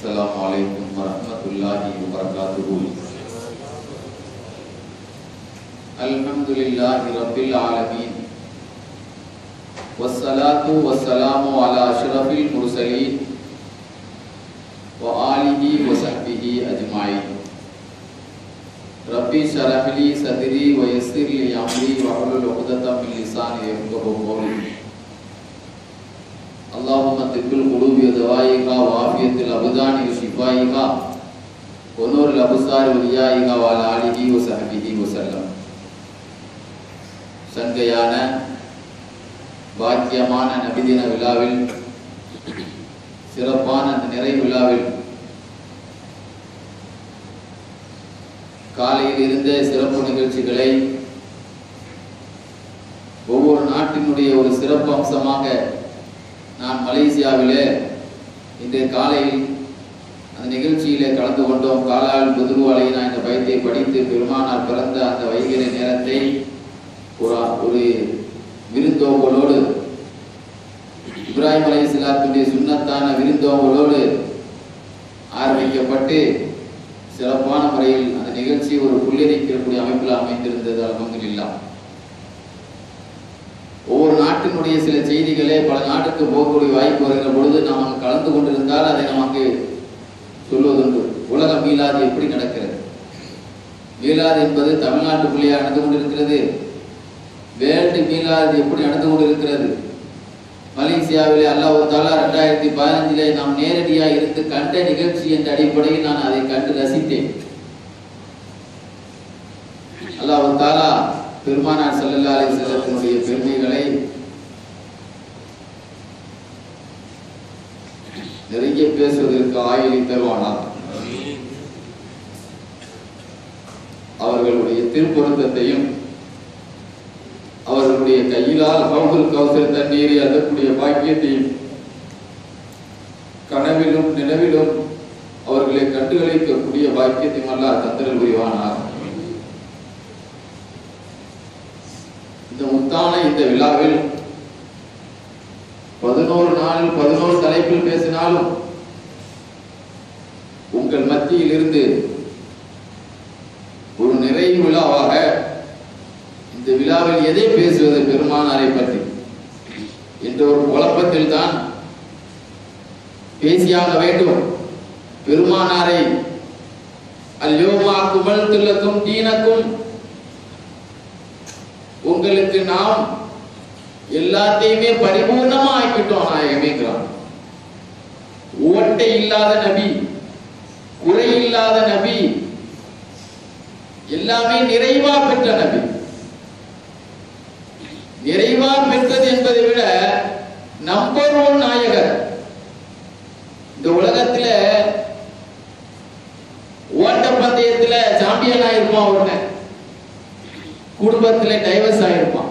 Assalamualaikum warahmatullahi wabarakatuh. Alhamdulillahi rabbil alamin. Wassalatu wassalamu ala asyrafil mursalin wa alihi wa sahbihi ajma'in. Rabbi shrah li sadri wa yassir li amri wa hlul 'uqdatam min lisani yafqahu qawli. Allahumma tibbul qulubi wa dawaiha wa afiyatil abdani wa shifaiha wa nurul absari wa riyaiha wa ala alihi wa sahbihi wa sallam. சங்கையான பாக்கியமான நபிதின விழாவில், சிறப்பான அந்த நிறை விழாவில் காலையில் இருந்த சிறப்பு நிகழ்ச்சிகளை ஒவ்வொரு நாட்டினுடைய ஒரு சிறப்பு அம்சமாக நான் மலேசியாவிலே இன்றைய காலையில் அந்த நிகழ்ச்சியிலே கலந்து கொண்டோம். காலால் புதுவாலை நான் இந்த பயத்தை படித்து பெருமானார் பிறந்த அந்த வைகிற நேரத்தை ஒரு விருந்தோங்களோடு, இப்ராஹிம் அலைஹிஸ்ஸலாத்துடைய சுன்னத்தான விருந்தோங்களோடு ஆரம்பிக்கப்பட்டு சிறப்பான முறையில் அந்த நிகழ்ச்சி ஒரு புள்ளியரிக்கக்கூடிய அமைப்பில் அமைந்திருந்தது. அல்ஹம்துலில்லாஹ். ஒவ்வொரு நாட்டினுடைய சில செய்திகளே பல நாட்டுக்கு போகக்கூடிய வாய்ப்பு வருகிற பொழுது நாம் அங்கு கலந்து கொண்டிருந்தால் அதை நமக்கு சொல்வதுண்டு. உலக மீலாது எப்படி நடக்கிறது? மீலாது என்பது தமிழ்நாட்டுக்குள்ளேயே நடந்து கொண்டிருக்கிறது. வேர்ல்டு மீலாது எப்படி நடந்து கொண்டிருக்கிறது? மலேசியாவிலே அல்லாஹ் தஆலா 2015 நாம் நேரடியாக இருந்து கண்ட நிகழ்ச்சி என்ற அடிப்படையில் நான் அதை கண்டு ரசித்தேன். அல்லாஹ் தஆலா பெருமானார் ஸல்லல்லாஹு அலைஹி வஸல்லத்தினுடைய பெருமைகளை நிறைய பேசுவதற்கு ஆயுளை தருவானார். அவர்களுடைய திருப்பொருத்தத்தையும் அவர்களுடைய கையிலால் ஹவுதுல் கௌசர் தண்ணீரை அதற்குரிய பாக்கியத்தையும் கனவிலும் நினைவிலும் அவர்களை கண்டுகளிக்கக்கூடிய பாக்கியத்தையும் அல்லாஹ் தந்தரல் புரிவானார். இந்த முத்தான இந்த விழாவில் 11 நாள் 11 தலைப்பில் பேசினாலும் உங்கள் மத்தியில் இருந்து ஒரு நிறைவு விழாவாக இந்த விழாவில் எதை பேசுவது பெருமானாரை பற்றி என்ற ஒரு குழப்பத்தில் தான் பேசியாக வேண்டும். பெருமானாரை அல்யோமா அக்மல்து லக்கும் தீனக்கும், உங்களுக்கு நாம் எல்லாத்தையுமே பரிபூர்ணமா ஆக்கிட்டோம் நாயகமேங்கிறான். ஓட்டை இல்லாத நபி, குறை இல்லாத நபி, எல்லாமே நிறைவா பெற்ற நபி. நிறைவா பெற்றது என்பதை விட நம்பர் 1 நாயகர். இந்த உலகத்துல ஓட்ட பந்தயத்துல சாம்பியன் ஆயிருப்பான் ஒண்ணு, குடும்பத்திலே டைவர்ஸ் ஆயிருப்பான்.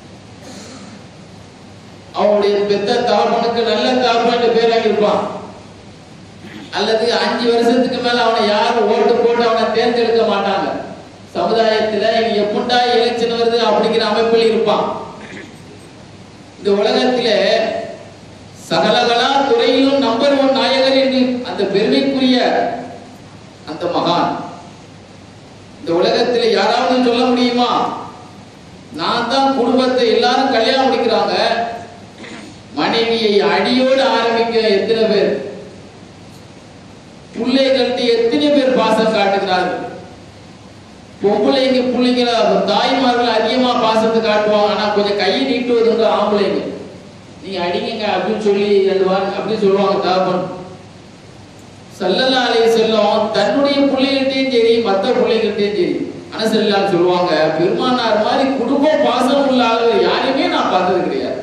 அவனுடைய பெத்த தகப்பனுக்கு நல்ல தகப்பன் பேராக இருப்பான். அல்லது 5 வருஷத்துக்கு மேல அவனை யாரும் ஓட்டு போட்டு அவனை தேர்ந்தெடுக்க மாட்டாங்க. சமுதாயத்துல எப்படா எலெக்ஷன் வருது அப்படிங்கிற அமைப்பில் இருப்பான். இந்த உலகத்திலே சகலகலா துறையிலும் நம்பர் 1 நாயகர் என்று அந்த பெருமைக்குரிய அந்த மகான் இந்த உலகத்தில் யாராவது சொல்ல முடியுமா? நான் தான் குடும்பத்தை எல்லாரும் கல்யாணம் முடிக்கிறாங்க, மனைவியை அடியோடு ஆரம்பிக்க எத்தனை பேர், பிள்ளைகள்கிட்ட எத்தனை பேர் பாசம் காட்டுகிறார்கள். பொம்பளைங்க பிள்ளைங்க தாய்மார்கள் அதிகமா பாசத்தை காட்டுவாங்க. ஆனா கொஞ்சம் கையை நீட்டுவது ஆம்பளைங்க, நீங்க அடிங்க அப்படின்னு சொல்லி அப்படின்னு சொல்லுவாங்க தகப்பன். ஸல்லல்லாஹு அலைஹி வஸல்லம் தன்னுடைய பிள்ளைகள்ட்டையும் சரி மற்ற பிள்ளைகள்ட்டையும் சரி அனசல்லான்னு சொல்லுவாங்க, பெருமானார் மாதிரி குடும்பம் பாசம் உள்ள ஆளுநர் யாரையுமே நான் பார்த்தது கிடையாது.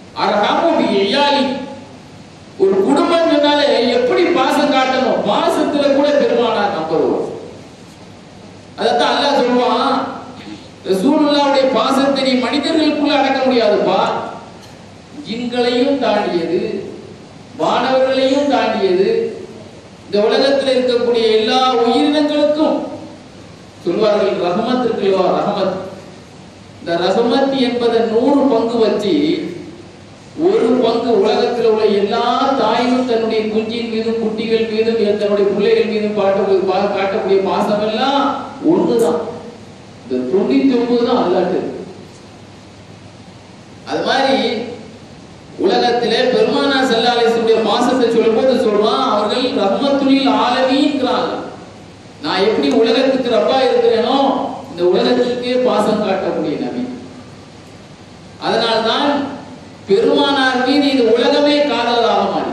ஒரு குடும்பம் சொன்னாலே எப்படி பாசம் காட்டணும், பாசத்துல கூட பெருமானார் நம்பர் 1. அதான் அல்லாஹ் சொல்லுவான், ரசூலுல்லாஹ்வுடைய பாசத்தை நீ மனிதர்களுக்குள்ள அடக்க முடியாதுப்பா, ஜின்களையும் தாண்டியது, வானவர்களையும் தாண்டியது, இந்த உலகத்தில் இருக்கக்கூடிய எல்லா உயிரினங்களுக்கும் சொல்வார்கள் ரஹமத் இருக்குல்ல, ரஹமத். இந்த ரஹமத் என்பதை 100 பங்கு வச்சு ஒரு பங்கு உலகத்தில் உள்ள எல்லா தாயும் தன்னுடைய தன்னுடைய குஞ்சின் மீதும் குட்டிகள் மீதும் தன்னுடைய பிள்ளைகள் மீதும் காட்டக்கூடிய பாசம் எல்லாம் ஒண்ணுதான். இந்த 99 தான் அல்லாட்டு. அது மாதிரி உலகத்திலே பெருமானார் ஸல்லல்லாஹு அலைஹி வஸல்லம் பாசத்தை சொல்லும்போது சொல்றான், அவர்கள் ரஹ்மத்துல் ஆலமீன்ங்கறாங்க. நான் எப்படி உலகத்துக்கு ரப்பா இருக்கிறேனோ இந்த உலகத்துக்கே பாசம் காட்டக்கூடிய நபி. அதனால்தான் பெருமானார் மீது இந்த உலகமே காதலாக மாறி.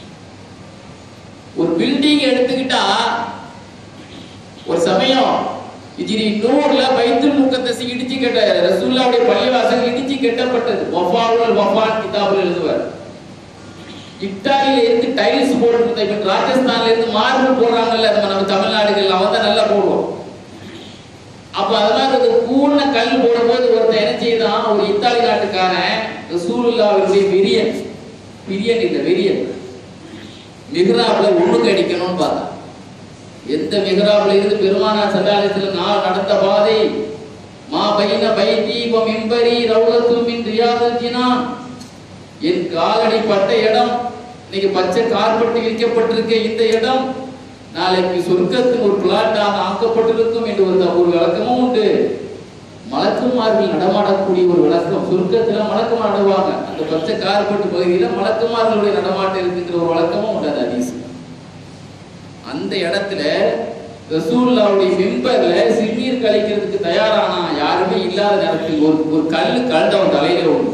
ஒரு பில்டிங் எடுத்துக்கிட்டா ஒரு சமயம் ஹிஜ்ரி 100ல பைத்துல் முகத்தஸ் இடிச்சு கட்ட ரசூலுல்லாஹ்வுடைய பள்ளிவாசல் இடிச்சு கட்டப்பட்டது. வஃபாவுல் வஃபான் கிதாபில் எழுதுவார். இத்தாலியில இருந்து டைல்ஸ் போடுறது, இப்ப ராஜஸ்தான்ல இருந்து மார்பிள் போடுறாங்கல்ல, நம்ம தமிழ்நாடுகள்ல அவன் தான் நல்லா போடுவோம். அப்ப அதெல்லாம் ஒரு கூர்ண கல் போடும்போது ஒருத்தன் என்ன செய்தான், ஒரு இத்தாலி நாட்டுக்காரன் ரசூலுல்லாஹ்வுடைய வெறியன் இல்ல வெறியன் மிஹ்ராப்ல ஒண்ணுக்கு அடிக்கணும்னு பார்த்தான். எந்த மிஹ்ராப்ல இருந்து பெருமானார் ஸல்லல்லாஹு அலைஹி வஸல்லம் நான் நடந்த பாதை மா பைன பைதி வ மிம்பரி ரௌலத்து மின் ரியாதுல் ஜினான், என் காலடி பட்ட இடம், இன்னைக்கு பச்சை கார்பெட் விரிக்கப்பட்டிருக்க இந்த இடம் நாளைக்கு சொர்க்கத்தின் ஒரு பிளாட்டாக ஆக்கப்பட்டிருக்கும் என்று ஒரு விளக்கமும் உண்டு. மலக்குமார்கள் நடமாடக்கூடிய ஒரு விளக்கம், சொர்க்கத்துல மலக்குமார் நடுவாங்க, அந்த பச்சை கார்பெட் பகுதியில மலக்குமார்களுடைய நடமாட்டம் இருக்கின்ற ஒரு விளக்கமும் உண்டு. அந்த ஹதீஸ் அந்த இடத்துல ரசூலுல்லாஹ்வுடைய மிம்பர்ல சிறுநீர் கழிக்கிறதுக்கு தயாரானா யாருமே இல்லாத நேரத்தில் ஒரு கல்லு கழுதவன் தலையில ஒன்று.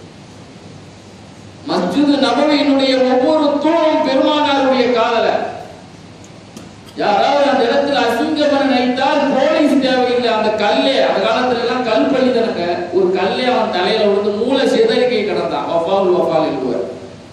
மஸ்ஜித் நபவியினுடைய ஒவ்வொரு தூணும் பெருமானாருடைய காதல. யாராவது அந்த இடத்துல அசிங்கமன நினைத்தால் போலீஸ் தேவையில்லை. அந்த கல்லே, அந்த காலத்துல எல்லாம் கல் பள்ளி தானங்க, ஒரு கல்லே அவன் தலையில விழுந்து மூளை சிதறிக்கை கிடந்தான். வஃபாவுல் வஃபால் எழுதுவார்.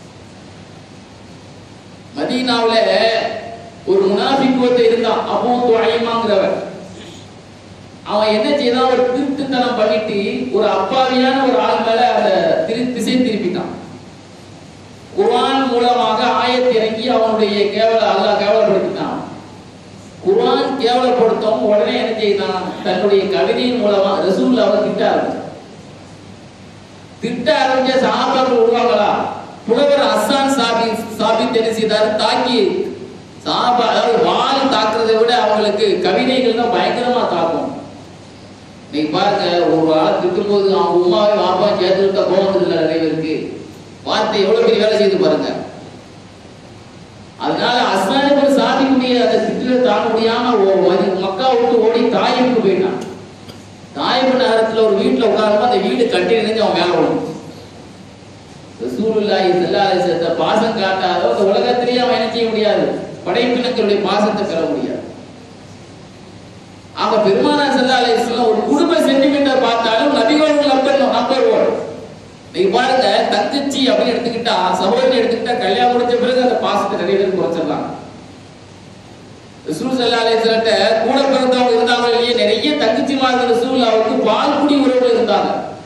மதீனாவுல ஒரு முனாஃபிக் இருந்தான், அபூ துஐமாங்கிறவர். அவன் என்ன செய்தான், ஒரு திருட்டுத்தனம் பண்ணிட்டு ஒரு அப்பாவியான ஒரு ஆள் மேல அந்த திசை திருப்பிட்டான். குர்ஆன் மூலமாக ஆயத் இறங்கி அவனுடைய அல்லாஹ் கேவலப்படுத்தினான். குர்ஆன் கேவலப்படுத்தும் உடனே என்ன செய்தான், தன்னுடைய கவிதையின் மூலமா ரசூலுல்லாஹ்வை திட்ட ஆரம்பிச்ச சஹாபாக்கள் விடுவாங்களா? புலவர் ஹஸ்ஸான் சாபித் என்ன செய்தார், தாக்கி சஹாபா, அதாவது வாள் தாக்குறதை விட அவங்களுக்கு கவிதைகள் தான் பயங்கரமா தாக்கும். நீங்க பாருங்க, ஒரு ஆள் திட்டும்போது அவங்க உமாவை வாப்பா சேர்த்து விட்டா கோவம் இல்லை நிறைய பேருக்கு. வார்த்தை எவ்வளவு பெரிய வேலை செய்து பாருங்க. அதனால ஹஸ்ஸான் சாபிக்குடைய அந்த திட்டுல தாங்க முடியாம மக்கா விட்டு ஓடி தாயிஃபுக்கு போயிட்டான். தாயிஃப் நகரத்துல ஒரு வீட்டுல உட்கார்ந்து அந்த வீடு கட்டி நினைஞ்சு அவன் மேல ஓடும். ரசூலுல்லாஹி ஸல்லல்லாஹு அலைஹி வஸல்லம் பாசம் காட்டாத அந்த உலகத்திலேயே அவன் என்ன செய்ய முடியாது, படைப்பினங்களுடைய பாசத்தை பெற முடியாது. ஆக பெருமானார் ஸல்லல்லாஹு அலைஹி வஸல்லம் ஒரு குடும்ப சென்டிமெண்டர் பார்த்தாலும் நபிகள் நம்பர் 1. நீங்க பாருங்க, தங்கச்சி அப்படின்னு எடுத்துக்கிட்டா, சகோதரி எடுத்துக்கிட்டா, கல்யாணம் முடிச்ச பிறகு அந்த பாசத்தை நிறைய பேர் குறைச்சிடலாம். ரசூல் ஸல்லல்லாஹு அலைஹி வஸல்லம் கூட பிறந்தவங்க இருந்தாங்க இல்லையே, நிறைய தங்கச்சிமார்கள் ரசூலுல்லாஹ்வுக்கு பால் குடி உறவுகள் இருந்தாங்க.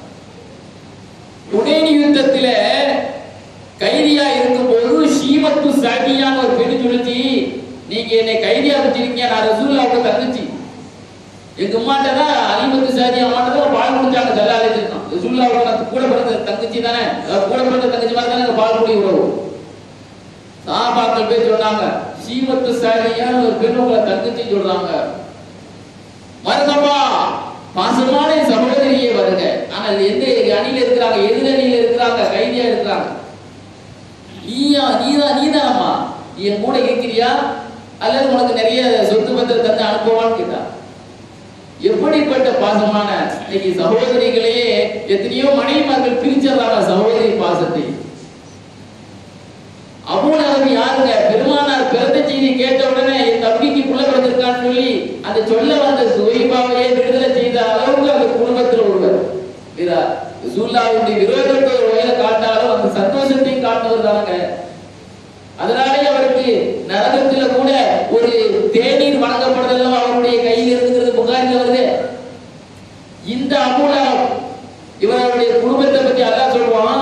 ஹுனைன் யுத்தத்தில கைதியா இருக்கும் போது ஷீமத்து சாதியான ஒரு பெண் சொல்லிச்சு, நீங்க என்னை கைதியா வச்சிருக்கீங்க, நான் ரசூலுல்லாஹ்வுக்கு தங்கச்சி. எங்க அம்மாட்ட தான் அலிமத்து சாதி அம்மாட்ட தான் பால் குடிச்சாங்க ஸல்லல்லாஹு அலைஹி வஸல்லம். ரசூலுல்லாஹ்வுக்கு கூட பிறந்த தங்கச்சி தானே, கூட பிறந்த தங்கச்சி மாதிரி தானே பால் குடி உறவு. சஹாபாக்கள் பேர் சொன்னாங்க, ஷீமத்து சாதியான ஒரு பெண் உங்களை தங்கச்சி சொல்றாங்க. மருதப்பா பாசமான சகோதரியே வருங்க. ஆனால் எந்த அணியில இருக்கிறாங்க, எதிர் அணியில இருக்கிறாங்க, கைதியா இருக்கிறாங்க. நீதானம்மா, நீ என் கூட இருக்கிறியா அல்லது உனக்கு நிறைய சொத்து பத்திரம் தந்து அனுப்புவான்னு கேட்டா. எப்படிப்பட்ட பாசமான இன்னைக்கு சகோதரிகளையே எத்தனையோ மனைவிமார்கள் பிரிச்சிடறாங்க சகோதரி பாசத்தை. அபூ லஹப் யாருங்க, பெருமானார் பிறந்த செய்தி கேட்ட உடனே என் தம்பிக்கு புள்ள பிறந்திருக்கான்னு சொல்லி அந்த சொல்ல வந்த சுவைபாவையே விடுதலை செய்த அளவுக்கு அந்த குடும்பத்தில் ஒருவர். ரசூலுல்லாஹ்வுடைய விரோதத்தை ஒரு வகையில காட்டாலும் அந்த சந்தோஷத்தையும் காட்டுவது தானங்க. அதனாலே அவருக்கு நரகத்துல கூட ஒரு தேநீர் வழங்கப்படுதல் அவருடைய கையில் இருக்கிறது புகாரில் வருது. இந்த அபூ லஹப் இவருடைய குடும்பத்தை பத்தி அல்லாஹ் சொல்வான்,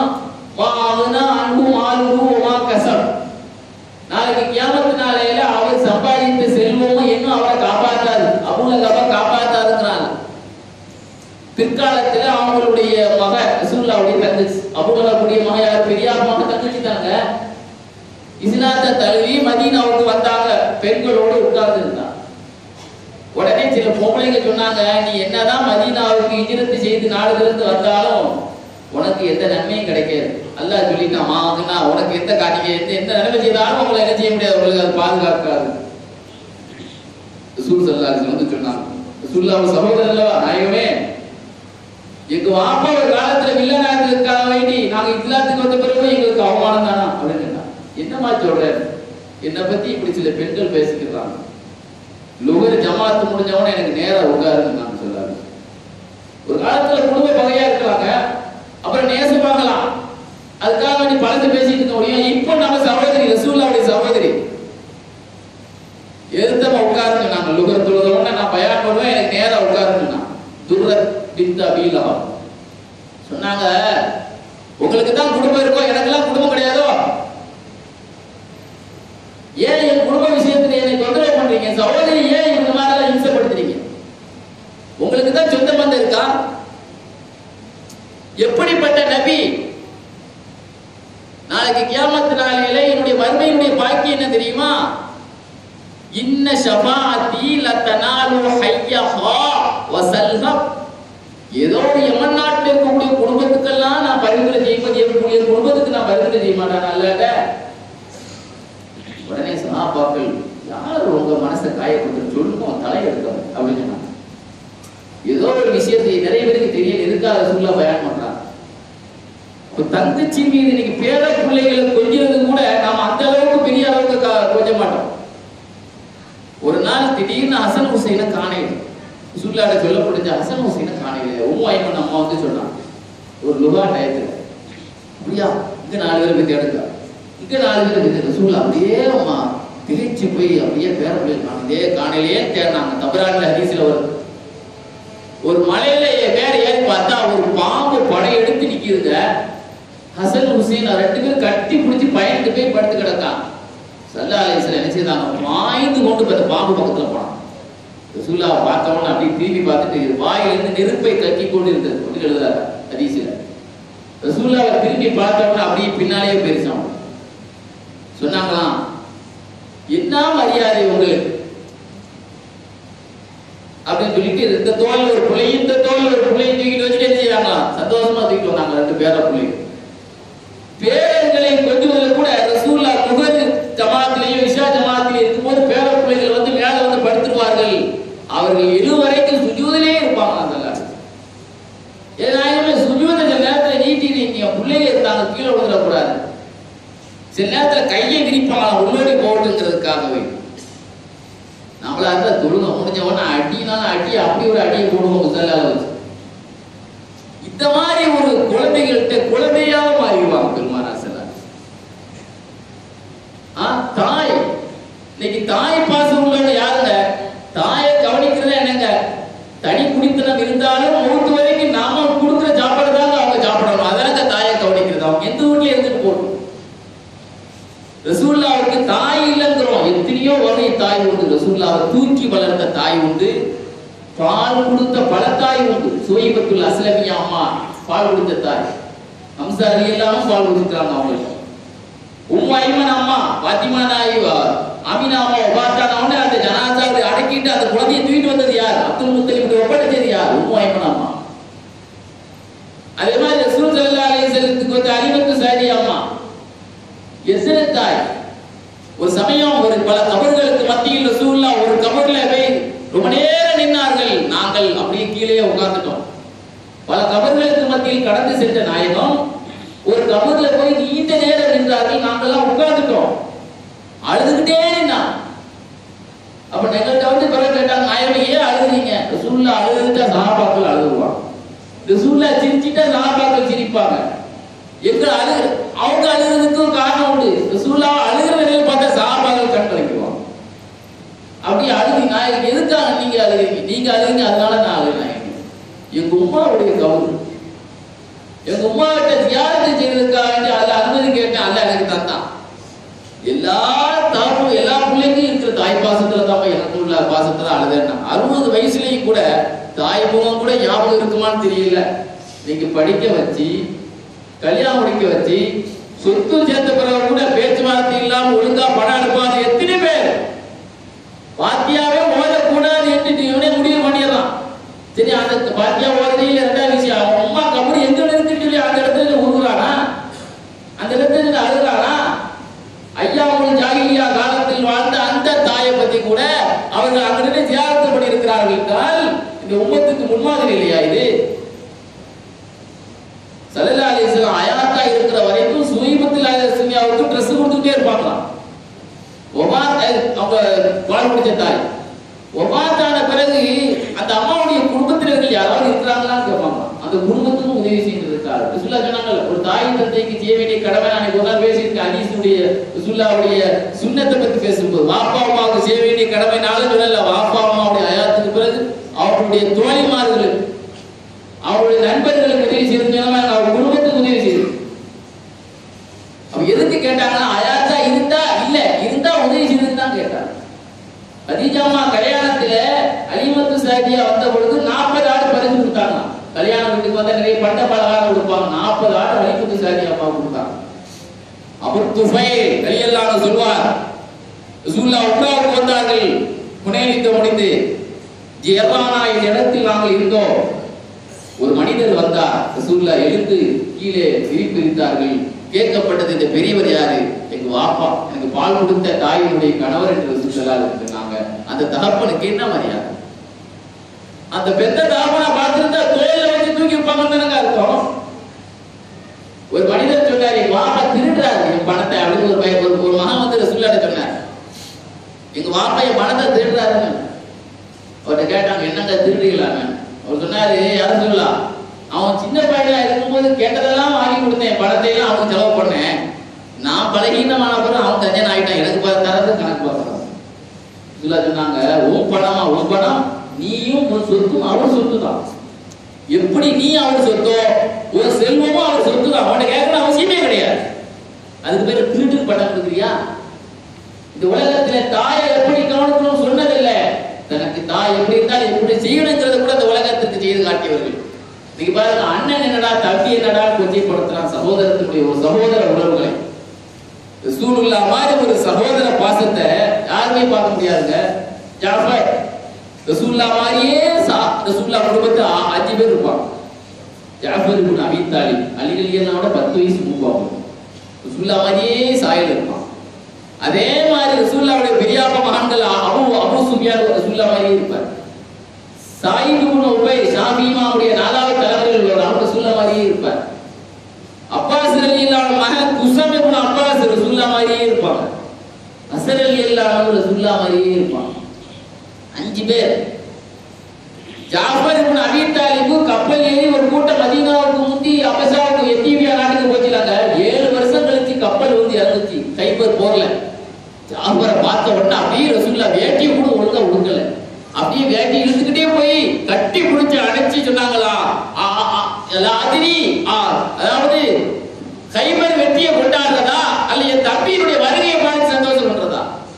நாளைக்கு கியாமத் நாளையில அவர் சம்பாதித்த செல்வமும் இன்னும் அவரை காப்பாற்றாது, அபூ லஹபை காப்பாற்றாதுங்கிறாங்க. பிற்காலத்துல அவங்களுடைய மக ரசூலுல்லாஹ்வுடைய தங்கச்சி, அபூ லஹபுடைய மக யார், பெரியார் மக தங்கச்சி தாங்க. இஸ்லாம் இஸ்லாத்தை தழுவி மதீனாவுக்கு வந்தாங்க. பெண்களோடு உட்கார்ந்து இருந்தாங்க. உடனே சில பொம்பளைங்க சொன்னாங்க, நீ என்னதான் மதீனாவுக்கு ஹிஜ்ரத் செய்து நாடுகளிலிருந்து வந்தாலும் உனக்கு எந்த நன்மையும் கிடைக்காது. அல்லாஹ் சொல்லிட்டான், மாதுனா உனக்கு எந்த காரியம் எந்த நன்மை செய்தாலும் உங்களை என்ன செய்ய முடியாது, உங்களுக்கு அது பாதுகாக்காது. ரசூல் ஸல்லல்லாஹு அலைஹி வஸல்லம் சொன்னாங்க, ரசூலுல்லாஹ் சகோதரர்களே, நாயகமே, எங்க வாப்பா ஒரு காலத்துல வில்லனாகிறதுக்காக வேண்டி நாங்க இஸ்லாத்துக்கு வந்த பிறகு எங்களுக்கு அவமானம் தானா அப்படின்னு சொன்னாங்க. என்னமா சொல்றேன், என்னை பத்தி இப்படி சில பெண்கள் பேசிக்கிறாங்க. லுகர் ஜமாத்து முடிஞ்சவன எனக்கு நேரா உட்காருன்னு நான் சொல்லாரு. ஒரு காலத்துல குடும்ப பகையா இருக்கிறாங்க, அப்புறம் நேசம் பார்க்கலாம், அதுக்காக வேண்டி பழத்தை பேசிட்டு இருக்க முடியும். இப்போ நம்ம சகோதரி ரசூலுல்லாஹ்வுடைய சகோதரி எதிர்த்தமா உட்காருன்னு சொன்னாங்க. லுகர் தொழுதவன நான் பயான் பண்ணுவேன், எனக்கு நேரா உட்காருன்னு சொன்னாங்க. துர்ரத் பின்த் அபீ லஹப் சொன்னாங்க, உங்களுக்கு தான் குடும்பம் இருக்கோ, எனக்கெல்லாம் குடும்பம் கிடையாதோ? ஏன் என் குடும்ப விஷயத்துல என்னை தொந்தரவு பண்றீங்க? சகோதரி ஏன் இந்த மாதிரி இம்சப்படுத்துறீங்க? உங்களுக்கு தான் சொந்த பந்தம் இருக்கா? எப்படிப்பட்ட நபி? நாளைக்கு கியாமத் நாளையில என்னுடைய மறுமையுடைய பாக்கியம் என்ன தெரியுமா? இன்ன ஷஃபாஅத்தி லதனாலு ஹய்யஹா வஸல்ஹப். ஏதோ யமன் நாட்டில் இருக்கக்கூடிய குடும்பத்துக்கெல்லாம் நான் பரிந்துரை செய்வது, என்னுடைய குடும்பத்துக்கு நான் பரிந்துரை செய்ய மாட்டேன் அல்ல. உடனே சஹாபாக்கள், யார் உங்க மனசை காயப்பட்டு சொல்லுங்க, தலையை எடுக்கணும் அப்படின்னு சொன்னாங்க. ஏதோ ஒரு விஷயத்தை நிறைய பேருக்கு தெரியல, எதுக்காக சொல்ல பயன் பண்றாங்க. தங்கச்சி மீது இன்னைக்கு பேர பிள்ளைகளை கொஞ்சிறது கூட நாம அந்த அளவுக்கு பெரிய அளவுக்கு கொஞ்ச மாட்டோம். ஒரு நாள் திடீர்னு ஹசன் ஹுசைனை காணையில, சுல்லாட சொல்லப்படுச்ச ஹசன் ஹுசைனை காணையில உம்மு ஐமன் அம்மா வந்து சொன்னாங்க ஒரு லுகா டயத்துல, அப்படியா இங்க 4 பேர் பத்தி எடுக்க, இங்க 4 பேர் பத்தி ரசூல் அப்படியே அம்மா திகைச்சு போய் அப்படியே பேர பிள்ளைகள் காணதே காணையிலே தேடினாங்க. தபரான்ல ஹதீஸ்ல ஒரு மலையில வேற ஏறி பார்த்தா ஒரு பாம்பு படை எடுத்து நிக்குதுங்க. ஹசன் ஹுசைன் 2 பேரும் கட்டி பிடிச்சி பயந்து போய் படுத்து கிடக்கான். ஸல்லல்லாஹு அலைஹி வஸல்லம் என்ன செய்தாங்க, பாய்ந்து கொண்டு போய் பாம்பு பக்கத்துல போனான். ரசூலுல்லாஹ் பார்த்தவன அப்படி திரும்பி பார்த்துட்டு வாயிலிருந்து நெருப்பை கக்கி கொண்டு இருந்தது அப்படின்னு எழுதுறாரு ஹதீஸ்ல. ரசூலுல்லாஹ் திரும்பி பார்த்தவன அப்படியே பின்னாலேயே பேசினான். சொன்னாங்களாம், என்ன மரியாதை உங்களுக்கு அப்படின்னு சொல்லிட்டு இந்த தோல் ஒரு பிள்ளை, இந்த தோல் ஒரு பிள்ளையை தூக்கிட்டு வச்சுட்டு என்ன செய்வாங்களா, சந்தோஷமா தூக்கிட்டு வந்தாங்க 2 பேர பிள்ளைங்க. பேரன்களை கொஞ்சுவதில் கூட ரசூலுல்லாஹ் முகர் ஜமாத்திலேயும் இஷா ஜமாத்திலேயும் இருக்கும்போது பேர பிள்ளைகள் வந்து மேல வந்து படுத்துருவார்கள். அவர்கள் இருவரைக்கும் சுஜூதிலே இருப்பாங்க. அதெல்லாம் ஏதாயுமே சுஜூத சில நேரத்தில் நீட்டி நீங்க பிள்ளைங்க இருந்தாங்க கீழே விழுந்துடக்கூடாது. சில நேரத்தில் கையை விரிப்பாங்க உள்ளோடி போட்டுங்கிறதுக்காகவே. நம்மளா இருந்தா தொழுக முடிஞ்சவன அடினாலும் அடி, அப்படி ஒரு அடியை போடுவோம் முசல்லால வச்சு. இந்த மாதிரி ஒரு குழந்தைகள்கிட்ட குழந்தையாக மாறிடுவாங்க பெருமானார் ஸல்லல்லாஹு அலைஹி வஸல்லம். தாய், இன்னைக்கு தாய் பாசம் உள்ளவங்க யாருங்க? தாயை கவனிக்கிறதா என்னங்க? தனி குடித்தனம் இருந்தாலும் மூத்து வரைக்கும் நாம கொடுக்குற சாப்பாடு தாங்க அவங்க சாப்பிடணும். அதாங்க தாயை கவனிக்கிறது. அவங்க எந்த வீட்ல இருந்துட்டு போகணும். ரசூலுல்லாஹ்வுக்கு தாய் இல்லைங்கிறோம், எத்தனையோ வகை தாய் உண்டு. ரசூலுல்லாஹ்வை தூக்கி வளர்த்த தாய் உண்டு, பால் கொடுத்த பல தாய் உண்டு. சுவைபத்துல் அஸ்லமியா அம்மா பால் கொடுத்த தாய், ஹம்ஸா ரலியல்லாஹு அன்ஹு பால் கொடுத்துட்டாங்க அவங்களுக்கு. உம்மு ஐமன் அம்மா, பாத்திமா நாயி, அமினா அம்மா வஃபாத்தான உடனே அந்த ஜனாசாவை அடக்கிட்டு அந்த குழந்தையை தூக்கிட்டு வந்தது யார்? அப்துல் முத்தலிப் ஒப்படைச்சது யார்? உம்மு ஐமன் அம்மா. அதே மாதிரி ரசூல் ஸல்லல்லாஹு அலைஹி வஸல்லத்துக்கு வந்து அலிமத்து சாதியா அம்மா, எஸ்ர தாய். ஒரு சமயம் ஒரு பல கபர்களுக்கு மத்தியில் ரசூலுல்லாஹ் ஒரு கபர்ல போய் ரொம்ப நேரம் நின்னார்கள். நாங்கள் அப்படியே கீழே உட்கார்ந்துட்டோம். பல கபர்களுக்கு மத்தியில் கடந்து சென்ற நாயகம் ஒரு கபர்ல போய் நீண்ட நேரம் நின்றார்கள். நாங்கெல்லாம் உட்கார்ந்துட்டோம். அழுதுகிட்டே நின்னான். அப்ப எங்கள்கிட்ட வந்து பிறகு கேட்டாங்க, நாயகம் ஏன் அழுதுறீங்க? ரசூலுல்லாஹ் அழுதுட்டா சஹாபாக்கள் அழுதுவாங்க, ரசூலுல்லாஹ் சிரிச்சிட்டா சஹாபாக்கள் சிரிப்பாங்க. எங்க அவங்க அழுகிறதுக்கு காரணம் உண்டு. ரசூலுல்லாஹ் அழுகிற நிலையில பார்த்தா சஹாபாக்கள் கண் கலக்கிடுவாங்க. அப்படி அழுதி நாயகம் எதுக்காக நீங்க அழுகிறீங்க? நீங்க அழுகிறீங்க அதனால நான் அழுகிறேன். எங்க உம்மாவுடைய கவுரு, எங்க உம்மா கிட்ட தியாகத்தை செய்வதற்காக வேண்டி அதுல அனுமதி கேட்டேன். அல்ல எனக்கு தந்தான். எல்லா தாப்பும் எல்லா பிள்ளைக்கும் இருக்கிற தாய் பாசத்துல தான் எனக்கு உள்ள பாசத்துல அழுதேன். 60 வயசுலயும் கூட தாய் முகம் கூட ஞாபகம் இருக்குமான்னு தெரியல. நீங்க படிக்க வச்சு, கல்யாணம் முடிக்க வச்சு, சொத்து சேர்ந்த பிறகு கூட பேச்சுவார்த்தை இல்லாம ஒழுங்கா பணம் அனுப்பாத எத்தனை பேர் பாத்தியாவே ஓதக்கூடாது என்று இவனே முடிவு பண்ணிடலாம். சரி, அந்த பாத்தியா ஓதவே இல்லை, ரெண்டாவது விஷயம். அவன் அம்மா கபடி எங்க இருக்குன்னு சொல்லி அந்த இடத்துல உருகுறானா, அந்த இடத்துல அழுகிறானா? ஐயாவுடைய ஜாகிலியா காலத்தில் வாழ்ந்த அந்த தாயை பத்தி கூட அவர்கள் அங்கிருந்து தியாகத்தை பண்ணி இருக்கிறார்கள் என்றால் இந்த உம்மத்துக்கு முன்மாதிரி இல்லையா இது? ஸல்லல்லாஹு அலைஹி வஸல்லம் ஹயாத்தா இருக்கிற வரைக்கும் சுவைபத்தில் சுனியாவுக்கு ட்ரெஸ் கொடுத்துட்டே இருப்பாங்களாம். அவங்க வாழ் முடிச்ச தாய் ஒபாத்தான பிறகு அந்த அம்மாவுடைய குடும்பத்தினர்கள் யாராவது இருக்கிறாங்களான்னு கேட்பாங்க. அந்த குடும்பத்துக்கும் உதவி செய்திருக்காரு. ரசூலுல்லாஹ் சொன்னாங்க, ஒரு தாய் தந்தைக்கு செய்ய வேண்டிய கடமை. நான் ஒரு நாள் பேசியிருக்கேன் ஹதீஸுடைய ரசூலுல்லாஹ்வுடைய சுன்னத்தை பத்தி பேசும்போது, வாப்பா அம்மாவுக்கு செய்ய வேண்டிய கடமைனாலும் சொல்லல, வாப்பா அம்மாவுடைய ஹயாத்துக்கு பிறகு அவருடைய தோழிமார்களுக்கு அவருடைய நண்பர்களுக்கு உதவி செய்திருந்தாங்க, அவர் குடும்பத்துக்கு உதவி செய்து. அவ எதுக்கு கேட்டாங்கன்னா, ஹயாத்தா இருந்தா இல்ல இருந்தா உதவி செய்துன்னு தான் கேட்டாங்க. கதீஜாமா கல்யாணத்துல அலிமத்து சாதியா வந்த பொழுது 40 ஆடு பரிசு கொடுத்தாங்க. கல்யாண வீட்டுக்கு வந்தா நிறைய பண்ட பலகாரம் கொடுப்பாங்க. 40 ஆடு அலிமத்து சாதியா அம்மா கொடுத்தாங்க. அபூ துஃபைல் ரலியல்லாஹு அன்ஹு சொல்வார், ரசூலுல்லாஹ் உம்ராவுக்கு வந்தார்கள். ஹுனைன் யுத்தம் முடிந்து ஜியர்ரானா என்ற இடத்தில் நாங்கள் இருந்தோம். ஒரு மனிதர் வந்தார். ரசூலுல்லாஹ் எழுந்து கீழே விரிப்பித்தார்கள். கேட்கப்பட்டது, இந்த பெரியவர் யாரு? எங்க வாப்பா, எனக்கு பால் கொடுத்த தாயினுடைய கணவர் என்று ரசூலுல்லாஹ் சொன்னாங்க. அந்த தகப்பனுக்கு என்ன மரியாதை? அந்த பெத்த தகப்பனை பார்த்திருந்தா தோல்ல வச்சு தூக்கி இருப்பாங்கன்னு அர்த்தம். ஒரு மனிதர் சொன்னார், எங்க வாப்பா திருடுறாரு என் பணத்தை அப்படின்னு. ஒரு மகன் வந்து ரசூலுல்லாஹ் சொன்னார், எங்க வாப்பா என் பணத்தை திருடுறாருன்னு. அவர்கிட்ட கேட்டாங்க, என்னங்க திருடுறீங்களான்னு. அவர் சொன்னாரு, யாரும் சொல்லலாம், அவன் சின்ன பையனா இருக்கும்போது கேட்டதெல்லாம் வாங்கி கொடுத்தேன், பணத்தை எல்லாம் அவனுக்கு செலவு பண்ணேன். நான் பலகீனமான பிறகு அவன் கஞ்சன் ஆகிட்டான், எனக்கு தரது கணக்கு பார்க்கறான். சொன்னாங்க, உன் பணமா? உன் பணம், நீயும் உன் சொத்தும் அவன் சொத்து தான். எப்படி நீ அவன் சொத்தோ, ஒரு செல்வமும் அவன் சொத்து தான். அவனை கேட்கற அவசியமே கிடையாது. அதுக்கு பேரு திருட்டு பணம் கொடுக்குறியா? இந்த உலகத்துல தாயை எப்படி கவனிக்கணும் சொன்னதில்லை. தனக்கு தாய் எப்படி இருந்தால் எப்படி செய்யணுங்கிறத கூட இந்த உலகத்திற்கு செய்து காட்டியவர்கள். நீங்க பாருங்க, அண்ணன் என்னடா தம்பி என்னடா கொச்சைப்படுத்துறான் சகோதரத்தினுடைய ஒரு சகோதர உறவுகளை. ரசூலுல்லாஹ் மாதிரி ஒரு சகோதர பாசத்தை யாருமே பார்க்க முடியாதுங்க. ஜாஃபர் ரசூலுல்லாஹ் மாதிரியே ரசூலுல்லாஹ் குடும்பத்தை 5 பேர் இருப்பாங்க. ஜாஃபர் இப்னு அபீ தாலிப் அலி ரலியல்லாஹு 10 வயசு மூப்பாங்க. ரசூலுல்லாஹ் மாதிரியே சாயல் இருப்பான். அதே மாதிரி ரசூலுல்லாஹ்வுடைய பெரியப்பா மகன்கள் அபூ சுஃபியான் ரசூலுல்லாஹ் மாதிரியே இருப்பார். சாயித் இப்னு உபை ஷாஃபி இமாமுடைய 4வது தலைவர்கள் அவர் ரசூலுல்லாஹ் மாதிரியே இருப்பார். அப்பாஸ் ரலியல்லாஹு அன்ஹு மகன் குஸம் இப்னு அப்பாஸ் ரசூலுல்லாஹ் மாதிரியே இருப்பாங்க. ஹஸன் ரலியல்லாஹு அன்ஹு ரசூலுல்லாஹ் மாதிரியே இருப்பாங்க. 5 பேர். ஜாஃபர் இப்னு அபீ தாலிப் கப்பல் ஏறி ஒரு கூட்டம் மதீனாவுக்கு முந்தி அபஸாவுக்கு எத்தியோப்பியா நாட்டுக்கு போச்சிலாங்க. 7 வருஷம் கழிச்சு கப்பல் வந்து இறங்குச்சு கைபர் போர்ல. ஜாஃபரை பார்த்த உடனே அப்படியே ரசூலுல்லாஹ் வேட்டியை கூட ஒழுங்கா உடுக்கல, அப்படியே வேட்டி இழுத்துக்கிட்டே போய் கட்டி பிடிச்சு அடைச்சி சொன்னாங்களா, அதாவது கைபர் வெற்றியை கொண்டாடுறதா அல்ல என் தம்பியினுடைய வருகையை பார்த்து சந்தோஷம் பண்றதா?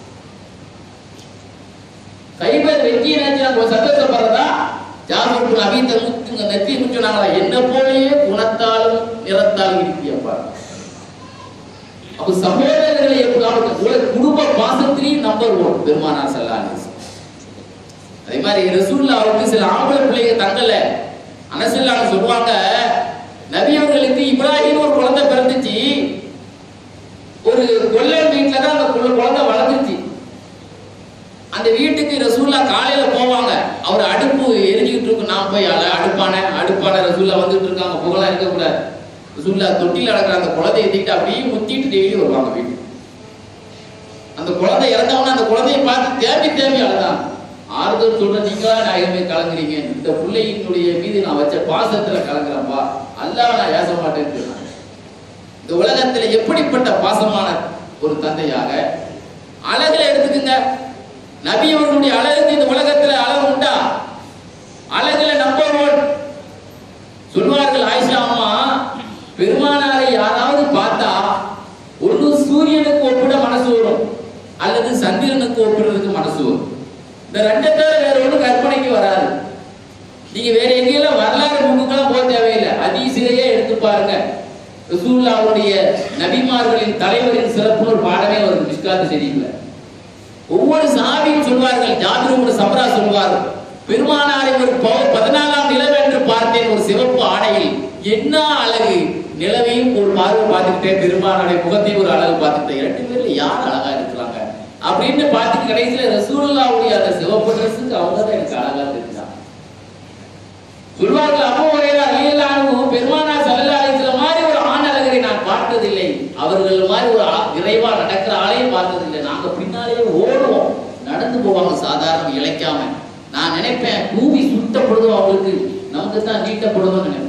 கைபர் வெற்றியை நினைச்சு சந்தோஷப்படுறதா? ஜாஃபர் அபீ தாலிப் நெத்தி சொன்னாங்களா, என்ன போலயே குணத்தாலும் நிறத்தாலும் இருக்கியப்பா. அப்ப சகோதரர்களை குடும்ப பாசத்திலையும் நம்பர் 1 பெருமானார் ஸல்லல்லாஹு அலைஹி வஸல்லம். அதே மாதிரி ரசூலுல்லாஹ்வுக்கு சில ஆம்பளை பிள்ளைங்க தங்கல. அனஸல்லாஹு சொல்வாங்க, நபி அவர்களுக்கு இப்ராஹிம் ஒரு குழந்தை பிறந்துச்சு. ஒரு கொல்லன் வீட்டுல தான் அந்த குழந்தை வளர்ந்துச்சு. அந்த வீட்டுக்கு ரசூலுல்லாஹ் காலையில போவாங்க. அவர் அடுப்பு எரிஞ்சுக்கிட்டு இருக்கு. நான் போய் அடுப்பான ரசூலுல்லாஹ் வந்துட்டு இருக்காங்க, புகழா இருக்க கூடாது. ரசூலுல்லாஹ் தொட்டில் அடக்கிற அந்த குழந்தையை தூக்கிட்டு அப்படியே முத்திட்டு டெய்லி வருவாங்க வீட்டுக்கு. அந்த குழந்தை இறந்தவன அந்த குழந்தையை பார்த்து தேம்பி அழுதான். ஆறுதல் சொல்ற நீங்களா நாயகமே கலங்குறீங்க, இந்த பிள்ளையினுடைய மீது நான் வச்ச பாசத்துல கலங்குறப்பா, அல்லாஹ் நான் ஏச மாட்டேன்னு சொன்னாங்க. இந்த உலகத்துல எப்படிப்பட்ட பாசமான ஒரு தந்தையாக. அழகுல எடுத்துக்குங்க, நபி அவர்களுடைய அழகுக்கு இந்த உலகத்துல அழகு உண்டா? அழகுல நம்பர் 1 சொல்வார்கள். ஆயிஷா அம்மா, பெருமானாரை யாராவது பார்த்தா ஒன்று சூரியனுக்கு ஒப்பிட மனசு வரும், அல்லது சந்திரனுக்கு ஒப்பிடுறதுக்கு மனசு வரும். இந்த 2 தவிர வேற ஒன்றும் கற்பனைக்கு வராது. நீங்க வேற எங்கேயெல்லாம் வரலாறு புக்குக்கெல்லாம் போக தேவையில்லை, ஹதீஸிலேயே எடுத்து பாருங்க. ரசூலுல்லாஹ்வுடைய நபிமார்களின் தலைவரின் சிறப்புன்னு ஒரு பாடமே வருது மிஷ்காத் ஷரீஃப்ல. ஒவ்வொரு சஹாபியும் சொல்வார்கள், ஜாபிர் இப்னு சம்ரா சொல்வார், பெருமானாரை ஒரு 14ஆம் நிலவு என்று பார்த்தேன், ஒரு சிவப்பு ஆடையில், என்ன அழகு, நிலவையும் ஒரு பார்வை பார்த்துக்கிட்டேன், பெருமானாரை முகத்தையும் ஒரு அழகு பார்த்துக்கிட்டேன், 2 பேர்ல யார் அழகா இருக்கிறாங்க அப்படின்னு பார்த்துட்டு கடைசியில ரசூலுல்லாஹ்வுடைய அந்த சிவப்பு ட்ரெஸ்ஸுக்கு அவங்க தான் எனக்கு அழகா தெரிஞ்சாங்க. சொல்வார்கள், அபூ ஹுரைரா ரலியல்லாஹு அன்ஹு, பெருமானார் ஸல்லல்லாஹு அலைஹி வஸல்லம் மாதிரி ஒரு ஆண் அழகரை நான் பார்த்ததில்லை, அவர்கள் மாதிரி ஒரு விரைவா நடக்கிற ஆளையும் பார்த்ததில்லை, நாங்க பின்னாலேயே ஓடுவோம், நடந்து போவாங்க சாதாரண இழைக்காம. நான் நினைப்பேன் பூமி சுத்தப்படுதும் அவங்களுக்கு, நமக்கு தான் நீட்டப்படுதும் நினைப்பேன்.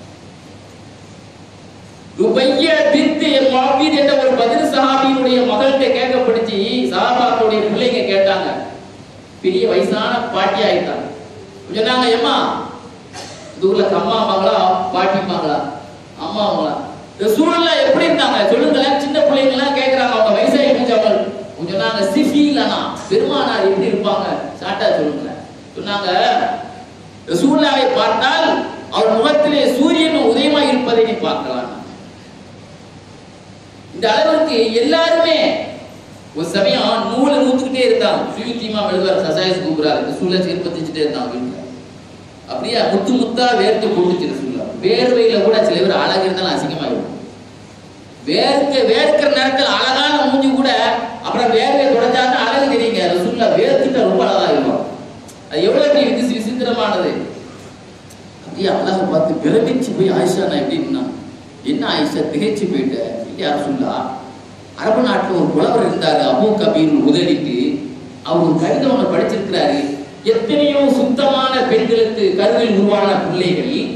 ருபைய்யா பின்த் முஅவ்வித் என்ற ஒரு பதில் சஹாபியினுடைய மகள்கிட்ட கேட்கப்படுச்சு. சஹாபாக்களுடைய பிள்ளைங்க கேட்டாங்க, பெரிய வயசான பாட்டி ஆயிட்டாங்க. சொன்னாங்க, ஏம்மா இந்த ஊர்ல அம்மா மகளா பாட்டி மகளா அம்மா மகளா ரசூலுல்லாஹ் எப்படி இருந்தாங்க சொல்லுங்களேன். சின்ன பிள்ளைங்க எல்லாம் கேட்கறாங்க, அவங்க வயசாகி முடிஞ்சவங்க. சொன்னாங்க, சிஃபீலனா, பெருமானார் எப்படி இருப்பாங்க சாட்டா சொல்லுங்களேன். சொன்னாங்க, ரசூலுல்லாஹை பார்த்தால் அவர் முகத்திலே சூரியன் உதயமாய் இருப்பதை நீ பார்க்கலாம். இந்த அளவுக்கு எல்லாருமே ஒரு சமயம் நூலை நூத்துக்கிட்டே இருந்தாங்க. சுயுத்திமா எழுதுவார், சசாயஸ் கூப்பிடுறாரு, ரசூலுல்லாஹ் செருப்பு தைச்சிட்டே இருந்தாங்க வீட்டுல. அப்படியே முத்து முத்தா வேர்த்து போட்டுச்சு ரசூலுல்லாஹ். வேர்வையில கூட சில பேர் அழகு இருந்தாலும் அசிங்கமாயிடும். வேர்க்கிற நேரத்தில் அழகான மூஞ்சி கூட அப்புறம் வேர்வை தொடஞ்சாங்க அழகு தெரியுங்க. ரசூலுல்லாஹ் வேர்த்துட்டு ரொம்ப அழகா இருக்கும். அது எவ்வளவு விசித்திரமானது. அப்படியே அழகை பார்த்து பிரமிச்சு போய் ஆயிஷா நான் எப்படி இருந்தா, என்ன ஆயிஷா திகைச்சு போயிட்டேன். இல்லையா ரசூலுல்லாஹ், அரபு நாட்டில் ஒரு புலவர் இருந்தாரு, அபூ கபீர் உதடிட்டு, அவர் ஒரு கடிதம் ஒன்று படிச்சிருக்கிறாரு, எத்தனையோ சுத்தமான பெண்களுக்கு கருவில் உருவான பிள்ளைகள்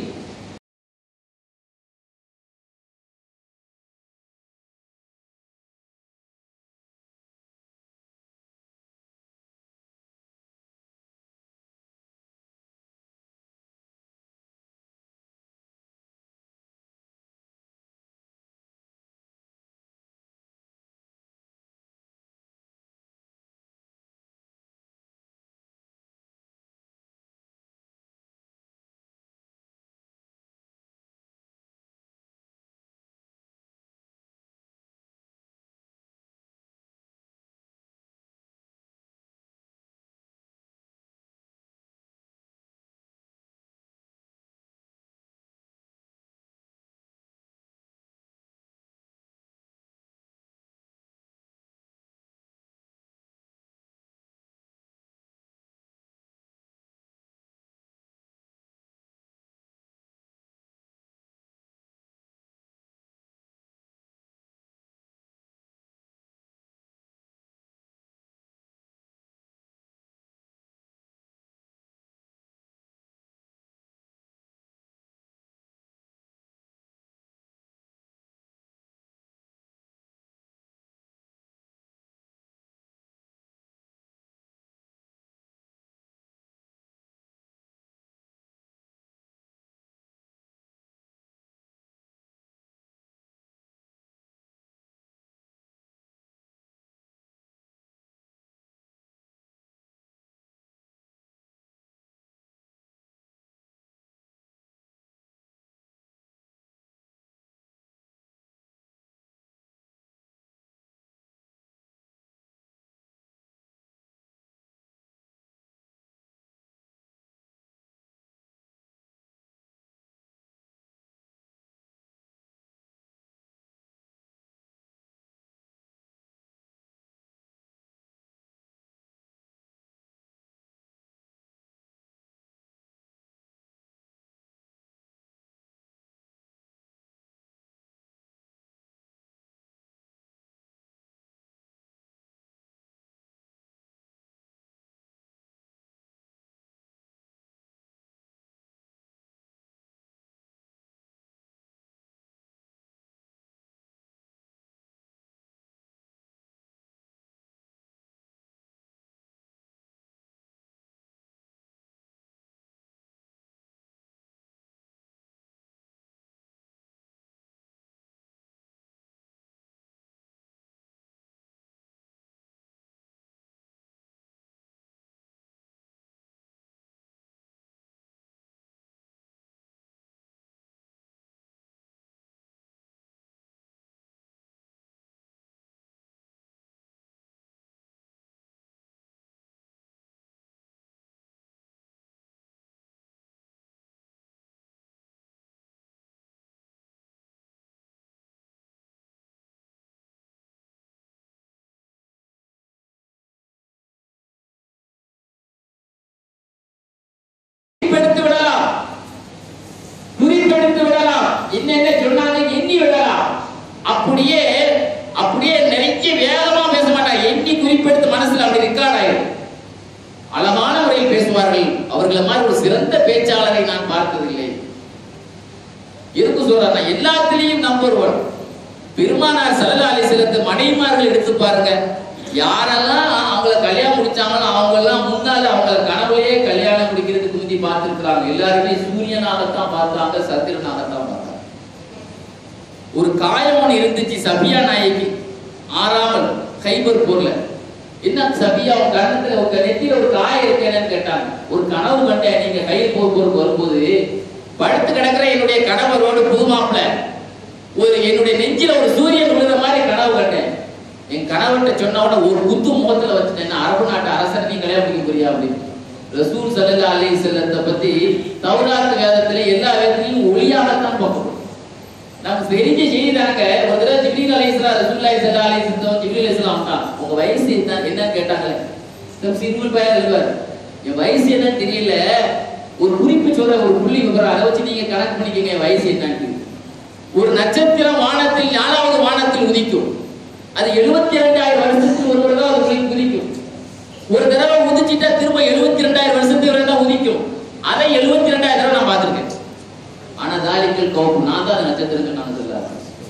குறிப்பெடுத்து விடலாம், என்னென்ன சொன்னாங்க எண்ணி விடலாம். அப்படியே அப்படியே நிறைய வேகமா பேச மாட்டாங்க, எண்ணி குறிப்பெடுத்து மனசுல அப்படி ரெக்கார்ட் ஆயிடும். அழகான முறையில் பேசுவார்கள். அவர்களை மாதிரி ஒரு சிறந்த பேச்சாளரை நான் பார்த்ததில்லை. இருக்கு சொல்றாங்க, எல்லாத்திலையும் நம்பர் ஒன். பெருமானார் ஸல்லல்லாஹு அலைஹி வஸல்லம் மனைவிமார்கள் எடுத்து பாருங்க, யாரெல்லாம் அவங்கள கல்யாணம் முடிச்சாங்களோ அவங்க எல்லாம் முன்னால அவங்கள கனவுலயே கல்யாணம் முடிக்கிறதுக்கு முந்தி பார்த்திருக்கிறாங்க. எல்லாருமே சூரியனாகத்தான் பார்த்தாங்க, சந்திரனாகத்தான் பார்த்தாங்க. ஒரு காயம் ஒன்று இருந்துச்சு சபியா நாயகி, ஆறாமல் கைபர் போர்ல. என்ன சபியா உங்க கண்ணத்துல உங்க நெத்தியில ஒரு காயம் இருக்கேன்னு கேட்டாங்க. ஒரு கனவு கண்டேன், நீங்க கையில் போருக்கு வரும்போது படுத்து கிடக்கிற என்னுடைய கணவரோடு புது மாப்பிள்ள ஒரு என்னுடைய நெஞ்சில ஒரு சூரியன் விழுற மாதிரி கனவு கண்டேன். என் கணவர்கிட்ட சொன்ன உடனே ஒரு குத்து முகத்துல வச்சுட்டேன், அரபு நாட்டு அரசர் நீ கல்யாணம் பண்ணிக்க போறியா அப்படின்னு. ரசூல் ஸல்லல்லாஹு அலைஹி வஸல்லம் பத்தி தௌராத் வேதத்துல எல்லா வேதத்திலையும் ஒளியாகத்தான் பார்க்கணும். நமக்கு தெரிஞ்ச செய்தி தாங்க. ஒரு தடவை ஜிப்ரீல் அலைஹிஸ்ஸலாம் ரசூலுல்லாஹி ஸல்லல்லாஹு அலைஹி வஸல்லம் ஜிப்ரீல் அலைஹிஸ்ஸலாம் தான் உங்க வயசு என்ன கேட்டாங்களே. சிறுவர் பையன் எழுவார், என் வயசு என்னன்னு தெரியல, ஒரு குறிப்பு சொல்ற ஒரு புள்ளி விவரம், அதை வச்சு நீங்க கணக்கு பண்ணிக்கங்க என் வயசு என்னன்னு. ஒரு நட்சத்திரம் வானத்தில் 4வது வானத்தில் உதிக்கும், அது 72,000 வருஷத்துக்கு ஒரு தடவை அது உதிக்கும். ஒரு தடவை உதிச்சிட்டா திரும்ப 72,000 வருஷத்துக்கு தான் உதிக்கும். அதை 72,000 தடவை நான் பார்த்திருக்கேன். ஆனா தாலிக்கல் கௌப், நான் தான் நட்சத்திரங்கள் நான் சொல்ல.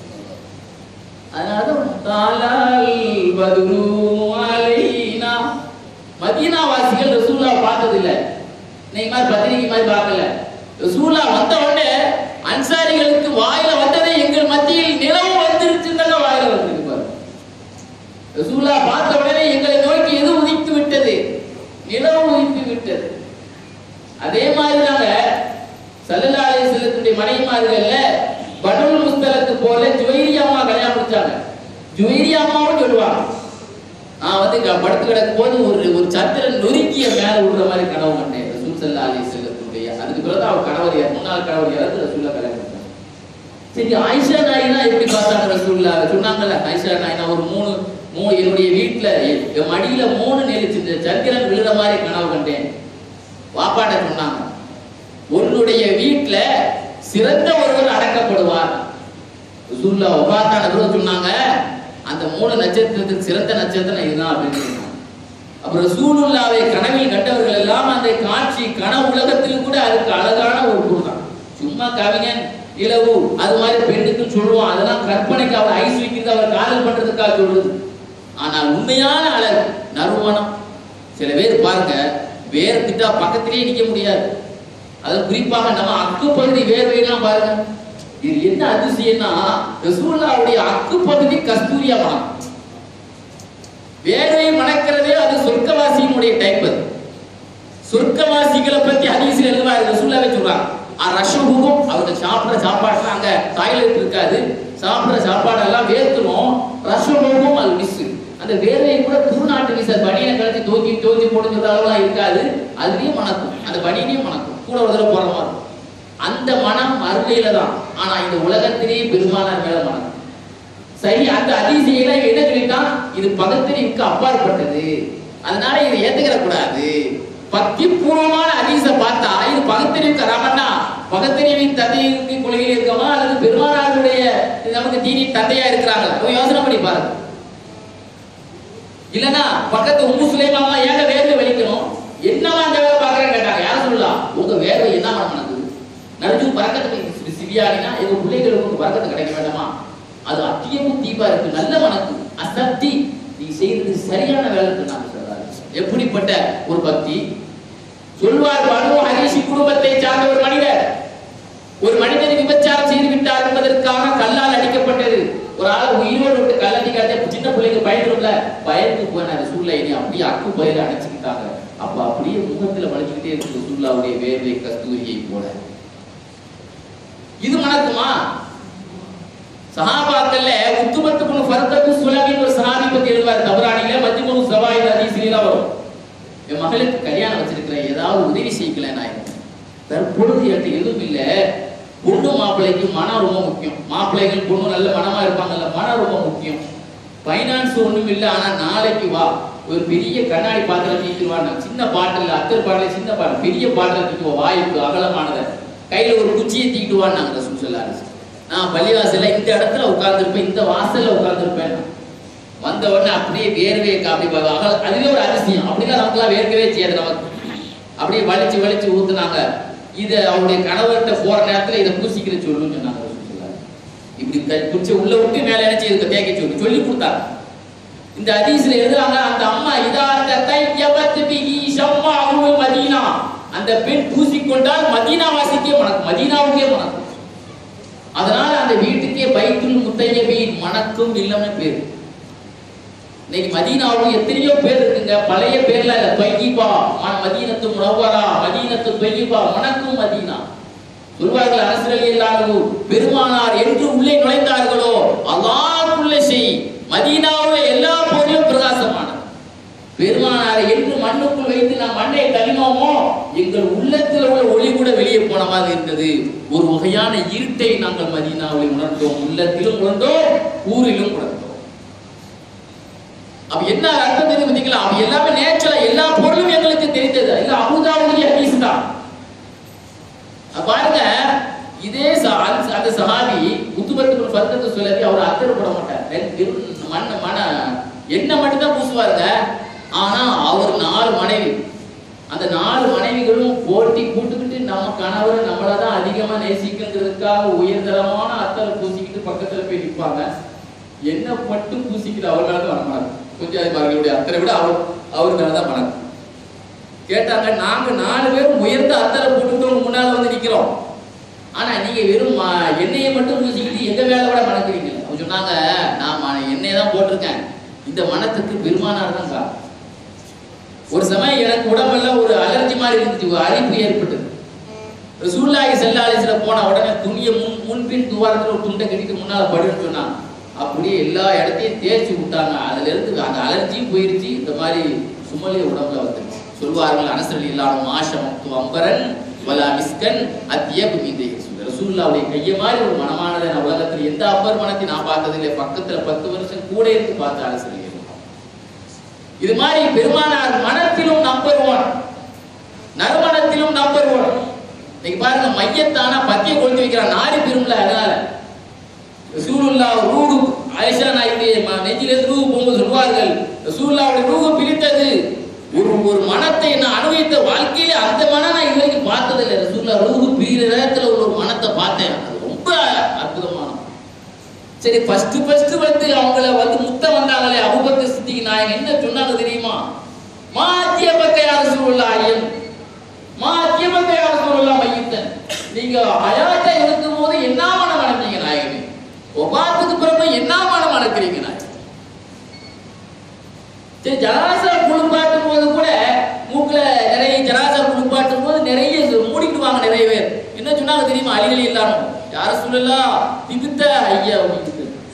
மதீனா வாசிகள் ரசூலா பார்த்தது இல்ல, நீங்க மாதிரி பத்திரிகை மாதிரி பார்க்கல. ரசூலா வந்த உடனே அன்சாரிகளுக்கு வாயில வந்ததே எங்கள் மத்தியில் நிலவு வந்துருச்சுன்னு வாயில வந்திருக்கு. ரசூலா பார்த்த உடனே எங்களை நோக்கி எது உதித்து விட்டது? நிலவு உதித்து விட்டது. அதே மாதிரி தாங்க ஸல்லல்லாஹு அலைஹி வஸல்லம் மனைவிமார்கள்ல பனுல் முஸ்தலக்கு போல ஜுவைரியா அம்மா கல்யாணம் முடிச்சாங்க. ஜுவைரியா அம்மாவும் சொல்லுவாங்க, நான் வந்து படுத்து கிடக்கும் போது ஒரு சத்திரன் நொறுக்கிய மேல விடுற மாதிரி கனவு கண்டேன். ரசூல் ஸல்லல்லாஹு அலைஹி வஸல்லம் அதுக்கு பிறகு அவர் கணவர் முன்னாள் கணவர் இறந்து ரசூல்லா கல்யாணம் முடிச்சாங்க. சரி, ஆயிஷா நாயினா எப்படி பார்த்தாங்க ரசூல்லா? சொன்னாங்கல்ல, ஆயிஷா நாயினா ஒரு மூணு என்னுடைய வீட்டுல என் மடியில 3 நெளிச்சு சந்திரன் விழுற மாதிரி கனவு கண்டேன். வாப்பாட்ட சொன்னாங்க, உன்னுடைய வீட்டுல சிறந்த ஒருவர் அடக்கப்படுவார். ரசூல்லா வஃபாத்தான பிறகு சொன்னாங்க, அந்த 3 நட்சத்திரத்துக்கு சிறந்த நட்சத்திரம் இதுதான் அப்படின்னு சொன்னாங்க. அப்புறம் ரசூலுல்லாவை கனவில் கண்டவர்கள் எல்லாம் அந்த காட்சி கனவு உலகத்தில் கூட அதுக்கு அழகான ஒரு பொருள் தான். சும்மா கவிஞன் இலவு அது மாதிரி பெண்ணுக்கு சொல்லுவான், அதெல்லாம் கற்பனைக்கு அவர் ஐஸ் வைக்கிறது, அவர் காதல் பண்றதுக்காக சொல்றது. ஆனால் உண்மையான அழகு நறுமணம். சில பேர் பாருங்க, வேர்த்திட்டா பக்கத்திலேயே நிக்க முடியாது. அது குறிப்பாக நம்ம அக்கு பகுதி வேர்வையெல்லாம் பாருங்க. இது என்ன அதிசயம்னா, ரசூலுல்லாவுடைய அக்கு பகுதி கஸ்தூரியா மனம். வேர்வை மணக்கிறதே அது சொர்க்கவாசியினுடைய டைப். அது சொர்க்கவாசிகளை பத்தி ஹதீஸ்ல எழுதுவாரு, ரசூலுல்லாவே சொல்றாங்க, ரஷஹும் அவங்க சாப்பிடுற சாப்பாடுல அங்க டாய்லெட் இருக்காது, சாப்பிடுற சாப்பாடெல்லாம் வேர்த்துரும். ரஷஹும் அது மிஸ், அந்த வேர்வையை கூட துருநாட்டு வீச பனியனை கழிச்சு தோக்கி போடுங்கிற அளவுலாம் இருக்காது, அதுலயும் மணக்கும், அந்த பனியனையும் மணக்கும், கூட ஒரு தடவை போற மாதிரி. அந்த மனம் மறுமையில தான். ஆனா இந்த உலகத்திலேயே பெருமானார் மேல மனம் சரி. அந்த அதிசயில என்ன சொல்லிட்டான், இது பகத்தறிவுக்கு அப்பாற்பட்டது, அதனால இதை ஏத்துக்கிற கூடாது. பக்தி பூர்வமான ஹதீஸை பார்த்தா இது பகத்தறிவுக்கு ரமன்னா, பகத்தறிவின் தந்தைக்கு கொள்கையில் இருக்கமா அல்லது பெருமானாருடைய நமக்கு தீனின் தந்தையா இருக்கிறாங்களா? யோசனை பண்ணி பாருங்க. இல்லன்னா பக்கத்து உம்மு சுலைமாமா ஏங்க வேர்வை வெளிக்கணும், என்னவா அந்த வேலை பாக்குறேன்னு கேட்டாங்க. யாரும் சொல்லலாம், உங்க வேர்வை என்ன மனது நடிச்சு பறக்கத்துக்கு சிவியாடினா எங்க பிள்ளைகளுக்கு பறக்கத்து கிடைக்க வேண்டாமா? அது அத்தியமும் தீபா இருக்கு, நல்ல மனது அசக்தி, நீ செய்யறது சரியான வேலைக்கு நான் சொல்றாரு. எப்படிப்பட்ட ஒரு பக்தி சொல்வார். பனு ஹரீஷ் குடும்பத்தை சார்ந்த ஒரு மனிதன் விபச்சாரம் செய்து விட்டார் என்பதற்காக கல்லால் அடிக்கப்பட்டது. ஒரு ஆள் உயிரோடு விட்டு கல்லடி காட்ட சின்ன பிள்ளைங்க பயந்துரும்ல, பயந்து போன சூழ்நிலை அப்படியே அக்கு பயிர அடைச்சுக்கிட்டாங்க. அப்ப அப்படியே முகத்துல வளைச்சுக்கிட்டே இருக்கு ரசூலுல்லாஹ்வுடைய வேர்வை கஸ்தூரியை போல. இது மணக்குமா? சஹாபாக்கள்ல உத்துபத் இப்னு ஃபர்கத் சுலமின் ஒரு சஹாபி பத்தி எழுதுவார் தபரானில, மஜ்மு ஸவாயித் ஹதீஸ்ல வரும். என் மகளுக்கு கல்யாணம் வச்சிருக்கிறேன், ஏதாவது உதவி செய்யல நான். தற்பொழுது என்கிட்ட எதுவும் இல்ல. பொண்ணு மாப்பிள்ளைக்கு மனம் ரொம்ப முக்கியம். மாப்பிள்ளைகள் பொண்ணு நல்ல மனமா இருப்பாங்கல்ல, மனம் ரொம்ப முக்கியம். பைனான்ஸ் ஒண்ணும் இல்லை, ஆனா நாளைக்கு வா ஒரு பெரிய கண்ணாடி பாத்திரம் தீக்குவா. சின்ன பாட்டில் அத்தர் பாட்டில் சின்ன பாட்டில் பெரிய பாட்டில் தீக்குவா, வாய்ப்பு அகலமானதை கையில ஒரு குச்சியை தூக்கிட்டு வான்னாங்க ரசூல் ஸல்லல்லாஹு அலைஹி வஸல்லம். நான் பள்ளிவாசல்ல இந்த இடத்துல உட்கார்ந்துருப்பேன், இந்த வாசல்ல உட்கார்ந்துருப்பேன். வந்த உடனே அப்படியே வேர்வையை காப்பி பார்க்க, அதுவே ஒரு அதிசயம். அப்படிலாம் நமக்குலாம் வேர்க்கவே செய்யாது. நமக்கு அப்படியே வலிச்சு வலிச்சு ஊத்துனாங்க. இதை அவருடைய கணவர்கிட்ட போற நேரத்துல இதை பூசிக்கிற சொல்லுன்னு சொன்னாங்க. இப்படி குச்சி உள்ள விட்டு மேல நினைச்சு இதுக்கு தேய்க்க சொல்லி கொடுத்தாங்க. இந்த ஹதீஸ்ல எழுதுறாங்க, அந்த அம்மா மதீனா, அந்த பெண் பூசிக்கொண்டால் மதீனா வாசிக்கே மணக்கும், மதீனாவுக்கே மணக்கும். அதனால அந்த வீட்டுக்கே பைத்துல் முத்தையபீன், மணக்கும் இல்லம்னு பேரு. இன்னைக்கு மதீனாவுக்கு எத்தனையோ பேர் இருக்குங்க. பழைய பேர்ல தொய்யிபா, மதீனத்து முனவ்வரா, மதீனத்து தொய்யிபா, மணக்கும் மதீனா சொல்வார்கள். அனஸ் ரலியல்லாஹு அன்ஹு பெருமானார் என்று உள்ளே நுழைந்தார்களோ அல்லாஹ்வுள்ள செய் மதீனாவுல எல்லா பொருளும் பிரகாசமானது. பெருமானாரை என்று மண்ணுக்குள் வைத்து நாம் மண்ணை தள்ளினோமோ எங்கள் உள்ளத்தில் உள்ள ஒளி கூட வெளியே போன மாதிரி இருந்தது. ஒரு வகையான இருட்டை நாங்கள் மதீனாவில் உணர்ந்தோம், உள்ளத்திலும் உணர்ந்தோம், ஊரிலும் உணர்ந்தோம். அப்ப என்ன அர்த்தம் தெரியும் பார்த்தீங்களா? அப்ப எல்லாமே நேச்சுரலா எல்லா பொருளும் எங்களுக்கு தெரிந்தது. இல்ல அபூதாவுடைய ஹதீஸ் தான். பாருங்க, இதே அந்த சஹாபி உத்துபத்து ஃபர்கத்து சொல்லி அவர் அத்தர் போட மாட்டார், எண்ணெய் மட்டும் தான் பூசுவாருங்க. ஆனா அவர் 4 மனைவி, அந்த 4 மனைவிகளும் போட்டி கூட்டுக்கிட்டு நம்ம கணவரை நம்மளதான் அதிகமா நேசிக்கிறதுக்காக உயர்தரமான அத்தரை பூசிக்கிட்டு பக்கத்துல போய் நிற்பாங்க. என்ன மட்டும் பூசிக்கிட்டு அவர் மேலதான் வரமாட்டாங்க. குஞ்சாதிமார்களுடைய அத்தரை விட அவர் மேலதான் மணக்கும். கேட்டாங்க, நாங்க 4 பேரும் உயர்ந்த அத்தரை போட்டுக்கிட்டு முன்னால வந்து நிக்கிறோம், ஆனா நீங்க வெறும் எண்ணெயை மட்டும் பூசிக்கிட்டு எங்க வேலை விட மணக்கிறீங்க. அவங்க சொன்னாங்க, நான் எண்ணெய் தான் போட்டிருக்கேன், இந்த மனத்துக்கு பெருமானார் தான் காரணம். ஒரு சமயம் எனக்கு உடம்பெல்லாம் ஒரு அலர்ஜி மாதிரி இருந்துச்சு, ஒரு அரிப்பு ஏற்பட்டது. ரசூலுல்லாஹி ஸல்லல்லாஹு அலைஹி வஸல்லம் போன உடனே துணியை முன்பின் துவாரத்தில் ஒரு துண்டை கட்டிட்டு முன்னால படுன்னு சொன்னாங்க. அப்படியே எல்லா இடத்தையும் தேய்ச்சி விட்டாங்க. அதுல இருந்து அந்த அலர்ஜியும் போயிருச்சு, இந்த மாதிரி சுமலிய உடம்புல வந்துருச்சு. சொல்வார்கள், அனஸ் ரலியல்லாஹு அன்ஹு மாஷமத்து அம்பரன் வலா மிஸ்கன் அத்யபு மின் ரசூலுல்லாஹ்வுடைய கைய மாதிரி ஒரு மனமானதை நான் உலகத்தில் எந்த அப்பர் மனத்தை நான் பார்த்ததில்லை. பக்கத்துல 10 வருஷம் கூட இருந்து பார்த்த அனஸ் ரலியல்லாஹு. இது மாதிரி பெருமானார் மனத்திலும் நம்பர் 1, நறுமணத்திலும் நம்பர் 1. இன்னைக்கு பாருங்க, மையத்தானா பத்திய கொளுத்தி வைக்கிறான், நாடி பெரும்ல. அதனால ரசூலுல்லாஹ் ரூஹு ஆயிஷா நாயுடைய நெஞ்சிலிருந்து ரூஹு போகும்போது சொல்வார்கள், ரசூலுல்லாஹ்வுடைய ரூஹு பிரித்தது. ஒரு மனத்தை நான் அனுபவித்த வாழ்க்கையில அந்த மனம் நான் இதுவரைக்கும் பார்த்ததில்லை. ரசூலுல்லாஹ் ரூஹு பிரிகிற நேரத்துல ஒரு மனத்தை பார்த்தேன், அது ரொம்ப அற்புதமான. சரி, ஃபர்ஸ்ட் வந்து அவங்கள வந்து முத்த வந்தாங்களே அபூபக்கர் சித்திக் நாயகம் என்ன சொன்னாங்க தெரியுமா? மாத்தியபக்க யா ரசூலுல்லாஹ், மாத்தியபக்க யா ரசூலுல்லாஹ் மையத்தன், நீங்க ஹயாத்தா இருக்கும் போது என்ன மனம் வளர்ந்தீங்க நாயகமே, ஒபாத்துக்கு பிறகு என்ன மனம் வளர்க்கிறீங்க நாயகம். சரி, ஜனாசா குளிப்பாட்டும் போது கூட மூக்குல நிறைய ஜனாசா குளிப்பாட்டும் போது நிறைய மூடிக்குவாங்க நிறைய பேர். என்ன சொன்னாங்க தெரியுமா? அலிகள் இல்லாம யார சொல்லலாம் திபித்த ஐயா அப்படின்னு.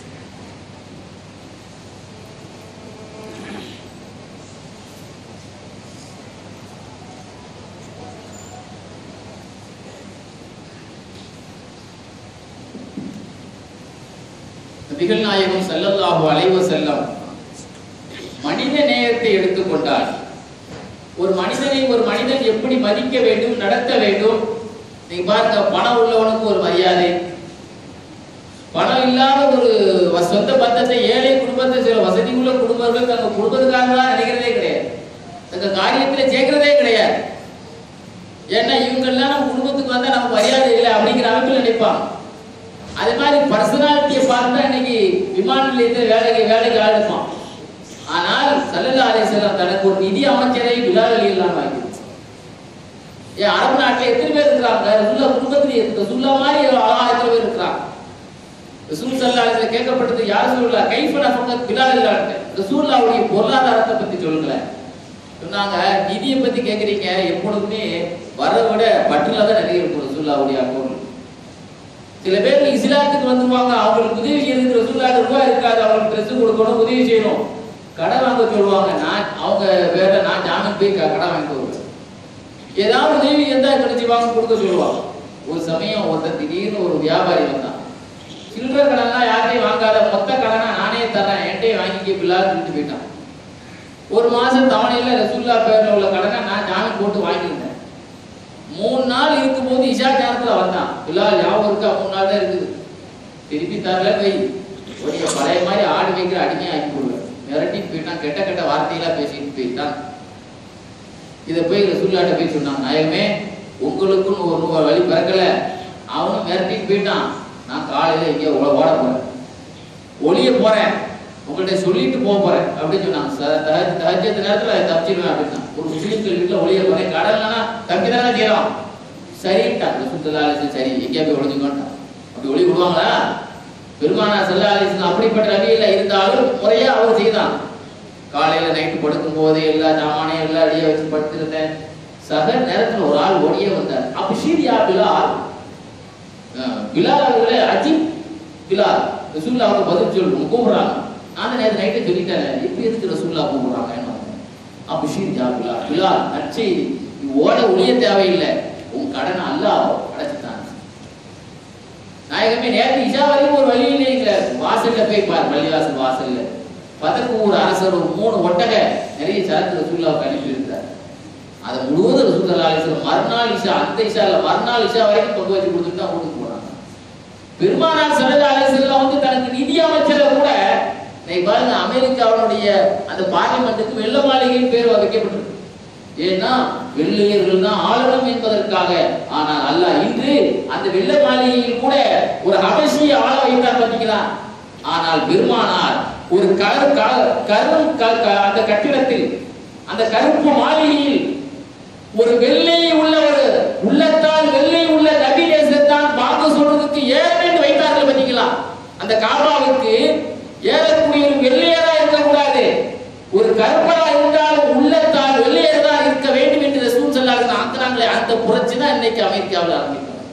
நபிகள் நாயகம் ஸல்லல்லாஹு அலைஹி வஸல்லம் மனித நேயத்தை எடுத்துக்கொண்டார். ஒரு மனிதன் எப்படி மதிக்க வேண்டும், நடத்த வேண்டும். நீங்க பாருங்க, பணம் உள்ளவனுக்கு ஒரு மரியாதை, பணம் இல்லாத ஒரு சொந்த பந்தத்தை, ஏழை குடும்பத்தை, சில வசதி உள்ள குடும்பங்கள் தங்க குடும்பத்துக்காக தான் நினைக்கிறதே கிடையாது, தங்க காரியத்துல சேர்க்கிறதே கிடையாது. ஏன்னா இவங்கெல்லாம் நம்ம குடும்பத்துக்கு வந்தா நமக்கு மரியாதை இல்லை அப்படிங்கிற அமைப்பில் நினைப்பாங்க. அதே மாதிரி பர்சனாலிட்டியை பார்த்தா இன்னைக்கு விமான நிலையத்தில் வேலைக்கு ஆள் இருப்பான். ஆனால் ஸல்லல்லாஹு அலைஹி வஸல்லம் தனக்கு ஒரு நிதி அமைச்சரை பிலால் ரலியல்லாஹு அன்ஹு ஆக்கிட்டார். ஏன் அரபு நாட்டில் எத்தனை பேர் இருக்கிறாங்க? ரசூலுல்லாஹ் குடும்பத்திலேயே ரசூலுல்லாஹ் மாதிரி 1000 பேர் இருக்கிறாங்க. ரசூல் ஸல்லல்லாஹு அலைஹி வஸல்லம் கேட்கப்பட்டது, யார் ரசூலுல்லாஹ் கைஃப நஃபகத் பிலால் ரலியல்லாஹு, ரசூலுல்லாஹ்வுடைய பொருளாதாரத்தை பத்தி சொல்லுங்களேன். சொன்னாங்க, நிதியை பத்தி கேட்குறீங்க, எப்பொழுதுமே வரதை விட பட்டுல தான் நிறைய இருக்கும் ரசூலுல்லாஹ்வுடைய அக்கௌண்ட். சில பேர் இஸ்லாத்துக்கு வந்துருவாங்க, அவங்களுக்கு உதவி செய்யறதுக்கு ரசூலுல்லாஹ் ரூபாய் இருக்காது, அவங்களுக்கு ட்ரெஸ் கொடுக்கணும், உதவி செய்யணும், கடன் வாங்க சொல்லுவாங்க. அவங்க வேற நான் ஜாமீன் போய் கடன் வாங்கிட்டு வருவேன், ஏதாவது உதவி இருந்தா கிடைச்சி வாங்க கொடுக்க சொல்லுவாங்க. ஒரு சமயம் ஒருத்தர் திடீர்னு ஒரு வியாபாரி வந்தான், சில்லற கடன்லாம் யார்ட்டையும் வாங்காத, மொத்த கடனா நானே தரேன், என்கிட்டயே வாங்கிக்க பிள்ளான்னு சொல்லிட்டு போயிட்டான். ஒரு மாசம் தவணையில ரசூலுல்லாஹ் பேர்ல உள்ள கடனை நான் ஜாமீன் போட்டு வாங்கியிருந்தேன். 3 நாள் இருக்கும்போது இஷா நேரத்துல வந்தான். பிலால் ஞாபகம் இருக்கா? 3 நாள் தான் இருக்குது. திருப்பி தரல போய் ஒரு பழைய மாதிரி ஆடு வைக்கிற அடிமையா ஆக்கி போடுவேன். மிரட்டிட்டு போயிட்டான். கெட்ட கெட்ட வார்த்தைகளா பேசிட்டு போயிட்டான். இதை போய் ரசூலுல்லாஹ்ட்ட போய் சொன்னான், நாயகமே உங்களுக்குன்னு ஒரு வழி பிறக்கல. அவனும் மிரட்டிட்டு போயிட்டான். நான் காலையில இங்கே ஓட போறேன், ஒளிய போறேன், உங்கள்கிட்ட சொல்லிட்டு போறேன் அப்படின்னு சொன்னாங்க. தஹஜ்ஜத் நேரத்துல தப்பிச்சிடுவேன் அப்படின்னா. ஒரு முஸ்லீம்கள் வீட்டுல ஒளிய போறேன், கடல்னா தப்பிதானே செய்யலாம். சரிட்டான் ரசூலுல்லாஹி அலைஹி வஸல்லம். சரி எங்கேயா போய் ஒளிஞ்சுக்கோன்ட்டான். அப்படி ஒளி விடுவாங்களா? பெருமானார் ஸல்லல்லாஹு அலைஹி வஸல்லம் அப்படிப்பட்ட நபியில இருந்தாலும் முறையா அவர் செய்தான். காலையில நைட்டு படுக்கும் போதே எல்லா ஜாமானையும் எல்லாம் அடிய வச்சு படுத்துருந்தேன். சகர் நேரத்துல ஒரு ஆள் ஓடியே வந்தார். அப்ஷீர் யா பிலால். பிலால் அவர்களே அஜிப் பிலால், ரசூலுல்லாஹ் அவங்க பதில் சொல்லணும் கூப்பிடுறாங்க. நான் நேற்று நைட்டு சொல்லிட்டேன், எப்படி எதுக்கு ரசூலுல்லாஹ் கூப்பிடுறாங்க? அப்ஷீர் யா பிலால், பிலால் நற்செய்தி, நீ ஓட ஒளிய தேவையில்லை, உன் கடனை அல்லாஹ் அடைச்சுட்டான். நாயகமே நேற்று இஷா வரைக்கும் ஒரு வழி இல்லைங்கிற வாசல்ல போய் பார், பள்ளிவாசல் வாசல்ல பதற்கு ஒரு அரசர் ஒரு 3 ஒட்டக நிறைய சரக்கு ரசூலுல்லாஹ்வுக்கு அனுப்பி இருந்தார். அதை முழுவதும் ரசூலுல்லாஹி அலைஹி வஸல்லம் மறுநாள் இஷா, அந்த இஷா இல்ல மறுநாள் இஷா வரைக்கும் கொண்டு வச்சு கொடுத்துட்டு தான் ஊருக்கு போனாங்க. பெருமானார் ஸல்லல்லாஹு அலைஹி வஸல்லம் வந்து தனக்கு நிதி அமைச்சரை கூட பாருங்க, அமெரிக்காவுடைய அந்த பார்லிமெண்ட்டுக்கு வெள்ள மாளிகையின் பேர் வைக்கப்பட்டிருக்கு. ஏன்னா வெள்ளையர்கள் தான் ஆளணும் என்பதற்காக. ஆனால் அல்லாஹ் இன்று அந்த வெள்ள மாளிகையில் கூட ஒரு ஹபஷியை ஆள வைத்தார் பார்த்தீங்களா? ஆனால் பெருமானார் ஒரு அந்த கட்டிடத்தில், அந்த கருப்பு மாளிகையில் ஒரு வெள்ளை உள்ள ஒரு உள்ளத்தால் வெள்ளை உள்ள நபி நேசத்தான் பாங்க சொல்றதுக்கு ஏறவேண்டு வைத்தார்கள் பார்த்தீங்களா? அந்த காபாவுக்கு ஏறக்கூடிய ஒரு வெள்ளையரா இருக்கக்கூடாது, ஒரு கருப்பரா இருந்தாலும் உள்ளத்தால் வெள்ளையர் தான் இருக்க வேண்டும் என்று ரசூல் ஸல்லல்லாஹு அலைஹி வஸல்லம் ஆக்குனாங்களே. அந்த புரட்சி தான் இன்னைக்கு அமெரிக்காவில் ஆரம்பிக்கிறாங்க.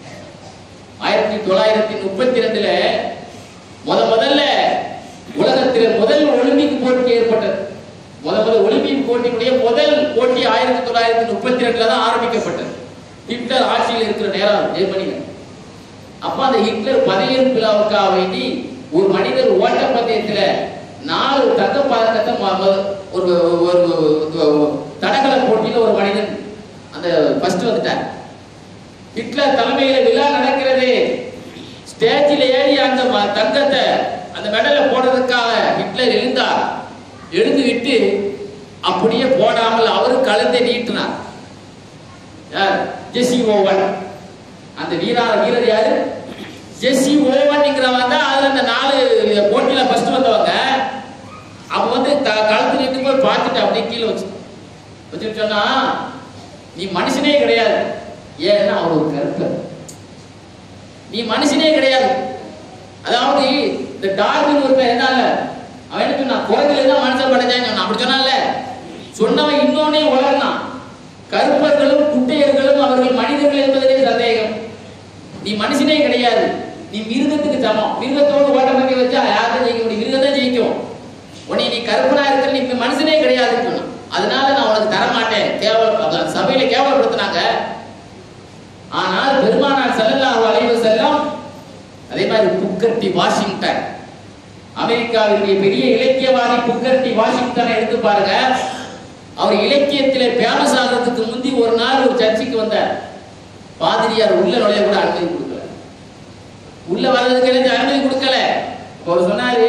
1932ல முதல்ல உலகத்தில் முதல் ஒலிம்பிக் போட்டி ஏற்பட்டது. முதல் ஒலிம்பிக் போட்டியுடைய முதல் போட்டி 1932ல தான் ஆரம்பிக்கப்பட்டது. ஹிட்லர் ஆட்சியில் இருக்கிற நேரம் ஜெர்மனியில். அப்ப அந்த ஹிட்லர் பதவியேற்பு விழாவுக்காக வேண்டி ஒரு மனிதர் ஓட்டப்பந்தயத்துல 4 தங்க பதக்கத்தை ஒரு தடகள போட்டியில ஒரு மனிதன் அந்த ஃபர்ஸ்ட் வந்துட்டார். ஹிட்லர் தலைமையில விழா நடக்கிறது. ஸ்டேஜில் ஏறி அந்த தங்கத்தை அந்த மெடலை போடுறதுக்காக ஹிட்லர் எழுந்தார். எழுந்துவிட்டு அப்படியே போடாமல் அவரு கழுத்தை நீட்டினார். யார்? Jesse Owens. அந்த வீரர் யாரு? ஜெசி ஓவன்ங்கிறவங்க தான் அதுல அந்த 4 போட்டியில ஃபர்ஸ்ட் வந்தவங்க. அப்ப வந்து கழுத்து நீட்டு போய் பார்த்துட்டு அப்படியே கீழே வச்சுட்டு சொன்னா, நீ மனுஷனே கிடையாது. ஏன்னா அவர் ஒரு கருப்பர். நீ மனுஷனே கிடையாது. அதாவது இந்த டார்வின் ஒரு பேர் என்னால அவன் என்ன சொன்னா, குரங்குல தான் மனுஷன் படைச்சான்னு அப்படி சொன்னால சொன்னவன் இன்னொன்னே உலர்னான். கருப்பர்களும் குட்டையர்களும் அவர்கள் மனிதர்கள் என்பதிலே சந்தேகம். நீ மனுஷனே கிடையாது, நீ மிருகத்துக்கு சமம். மிருகத்தோடு ஓட்டப்பந்தயம் வச்சா யாரும் ஜெயிக்க முடியும்? மிருகம் தான் ஜெயிக்கும். உன்னை நீ கருப்பனா இருக்கிற, நீ மனுஷனே கிடையாதுன்னு சொன்னான். அதனால நான் உனக்கு தரமாட்டேன், கேவல சபையில கேவலப்படுத்தினாங்க. ஆனால் பெருமானார் ஸல்லல்லாஹு அலைஹி வஸல்லம் அதே மாதிரி புக்கர் டி வாஷிங்டன், அமெரிக்காவினுடைய பெரிய இலக்கியவாதி புக்கர் டி வாஷிங்டனை எடுத்து பாருங்க. அவர் இலக்கியத்திலே பேமஸ் ஆகிறதுக்கு முந்தி ஒரு நாள் ஒரு சர்ச்சுக்கு வந்தார். பாதிரியார் உள்ள நுழைய கூட அனுமதி கொடுக்கல, உள்ள வர்றதுக்கு எனக்கு அனுமதி கொடுக்கல. அவர் சொன்னாரு,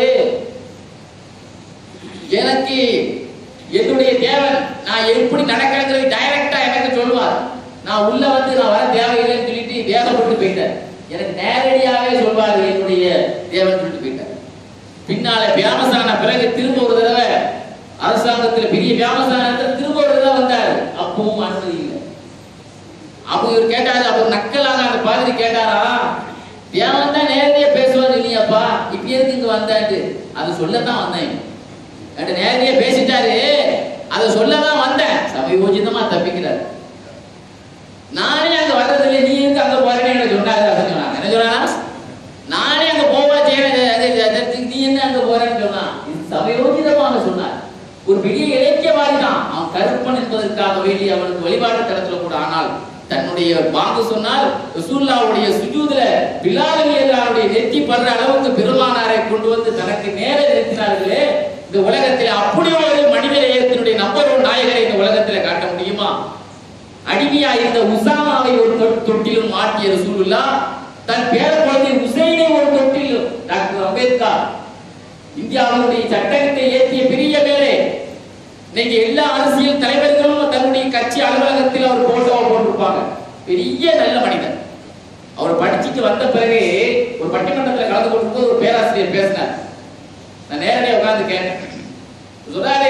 எனக்கு என்னுடைய தேவன் நான் எப்படி நடக்கிறேங்கிறது டைரக்டா எனக்கு சொல்லுவார். நான் உள்ள வந்து நான் வர தேவையில்லைன்னு சொல்லிட்டு வேகப்பட்டு போயிட்டேன். எனக்கு நேரடியாகவே சொல்வாரு என்னுடைய தேவன் சொல்லிட்டு போயிட்டார். பின்னால வியாமசான பிறகு திரும்ப ஒரு தடவை அரசாங்கத்தில் பெரிய வியாமசான திரும்ப ஒரு தடவை வந்தார். அப்பவும் அனுமதி இல்லை. அப்ப இவர் கேட்டாரு, அவர் நக்கலாக அந்த பாதிரி கேட்டாரா, தேவன் தான் நேரடியா பேசுவார் இல்லையாப்பா, இப்ப எதுக்கு இங்க வந்தாட்டு? அதை சொல்லத்தான் வந்தேன். நேரடியா பேசிட்டாரு, அதை சொல்லதான் வந்தேன். சமயோஜிதமா தப்பிக்கிறார். நானே அங்க வர்றதில்லை, நீ இருக்கு அங்க போறேன்னு சொன்னாரு. என்ன சொன்னா, நானே அங்க போவா செய்யறேன், நீ என்ன அங்க போறேன்னு சொன்னா. இது சமயோஜிதமாக சொன்னார். ஒரு பெரிய இலக்கியவாதி தான் அவன். கருப்பன் என்பதற்காக வேண்டி அவனுக்கு வழிபாடு தரத்துல கூட. ஆனால் தன்னுடைய பாங்கு சொன்னால் ரசூலுல்லாஹ்வுடைய சுஜூதுல பிலால் ரலியல்லாஹுடைய நெத்தி படுற அளவுக்கு பெருமானாரை கொண்டு வந்து தனக்கு நேர நிறுத்தினார்களே. இந்த உலகத்தில் அப்படி ஒரு மனித நேயத்தினுடைய நம்பர் 1 நாயகரை இந்த உலகத்தில் காட்ட முடியுமா? அடிமை அடிமையா இருந்த உசாமாவை ஒரு தொட்டிலும் மாட்டிய ரசூலுல்லாஹ் தன் பேர குழந்தை உசைனை ஒரு தொட்டிலும். டாக்டர் அம்பேத்கர் இந்தியாவுடைய சட்டத்தை ஏற்றிய பெரிய பேரே. இன்னைக்கு எல்லா அரசியல் தலைவர்களும் தன்னுடைய கட்சி அலுவலகத்தில் அவர் போட்டோவை போட்டிருப்பாங்க. பெரிய நல்ல மனிதர். அவர் படிச்சுட்டு வந்த பிறகு ஒரு பட்டிமன்றத்தில் கலந்து கொள்ளும்போது ஒரு பேராசிரியர் பேசினார். நான் நேரடியாக உட்கார்ந்து கேட்டேன். சொல்றாரு,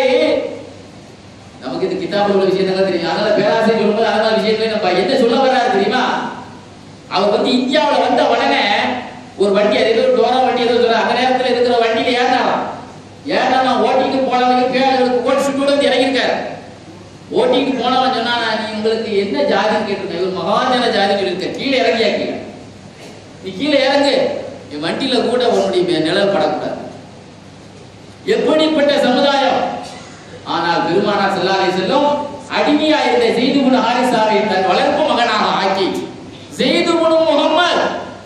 நமக்கு இது கிதாபுல உள்ள விஷயத்தான் தெரியும். அதனால பேராசிரியர் சொல்லும்போது அதனால விஷயத்துல நம்ம என்ன சொல்ல வர்றாரு தெரியுமா? அவர் வந்து இந்தியாவில் வந்த உடனே ஒரு வண்டி, அது ஏதோ டோரா வண்டி ஏதோ சொல்ற, அந்த நேரத்தில் இருக்கிற வண்டியில ஏறினாலும் ஓட்டிட்டு போனவங்க பேருக்கு ஓட்டு சுட்டு வந்து இறங்கியிருக்காரு. ஓட்டிட்டு போனவன் சொன்னா, நீ உங்களுக்கு என்ன ஜாதின்னு கேட்டிருக்க, இவர் மகாஜன ஜாதி சொல்லியிருக்க, கீழே இறங்கியா, கீழே நீ கீழே இறங்கு, என் வண்டியில கூட உன்னுடைய நிழல் படக்கூடாது. எப்படிப்பட்ட சமுதாயம்! ஆனால் பெருமானார் ஸல்லல்லாஹு அலைஹி வஸல்லம் அடிமையா இருந்த ஸைத் இப்னு ஹாரிஸாவை தன் வளர்ப்பு மகனாக ஆக்கி, ஸைத் இப்னு முஹம்மத்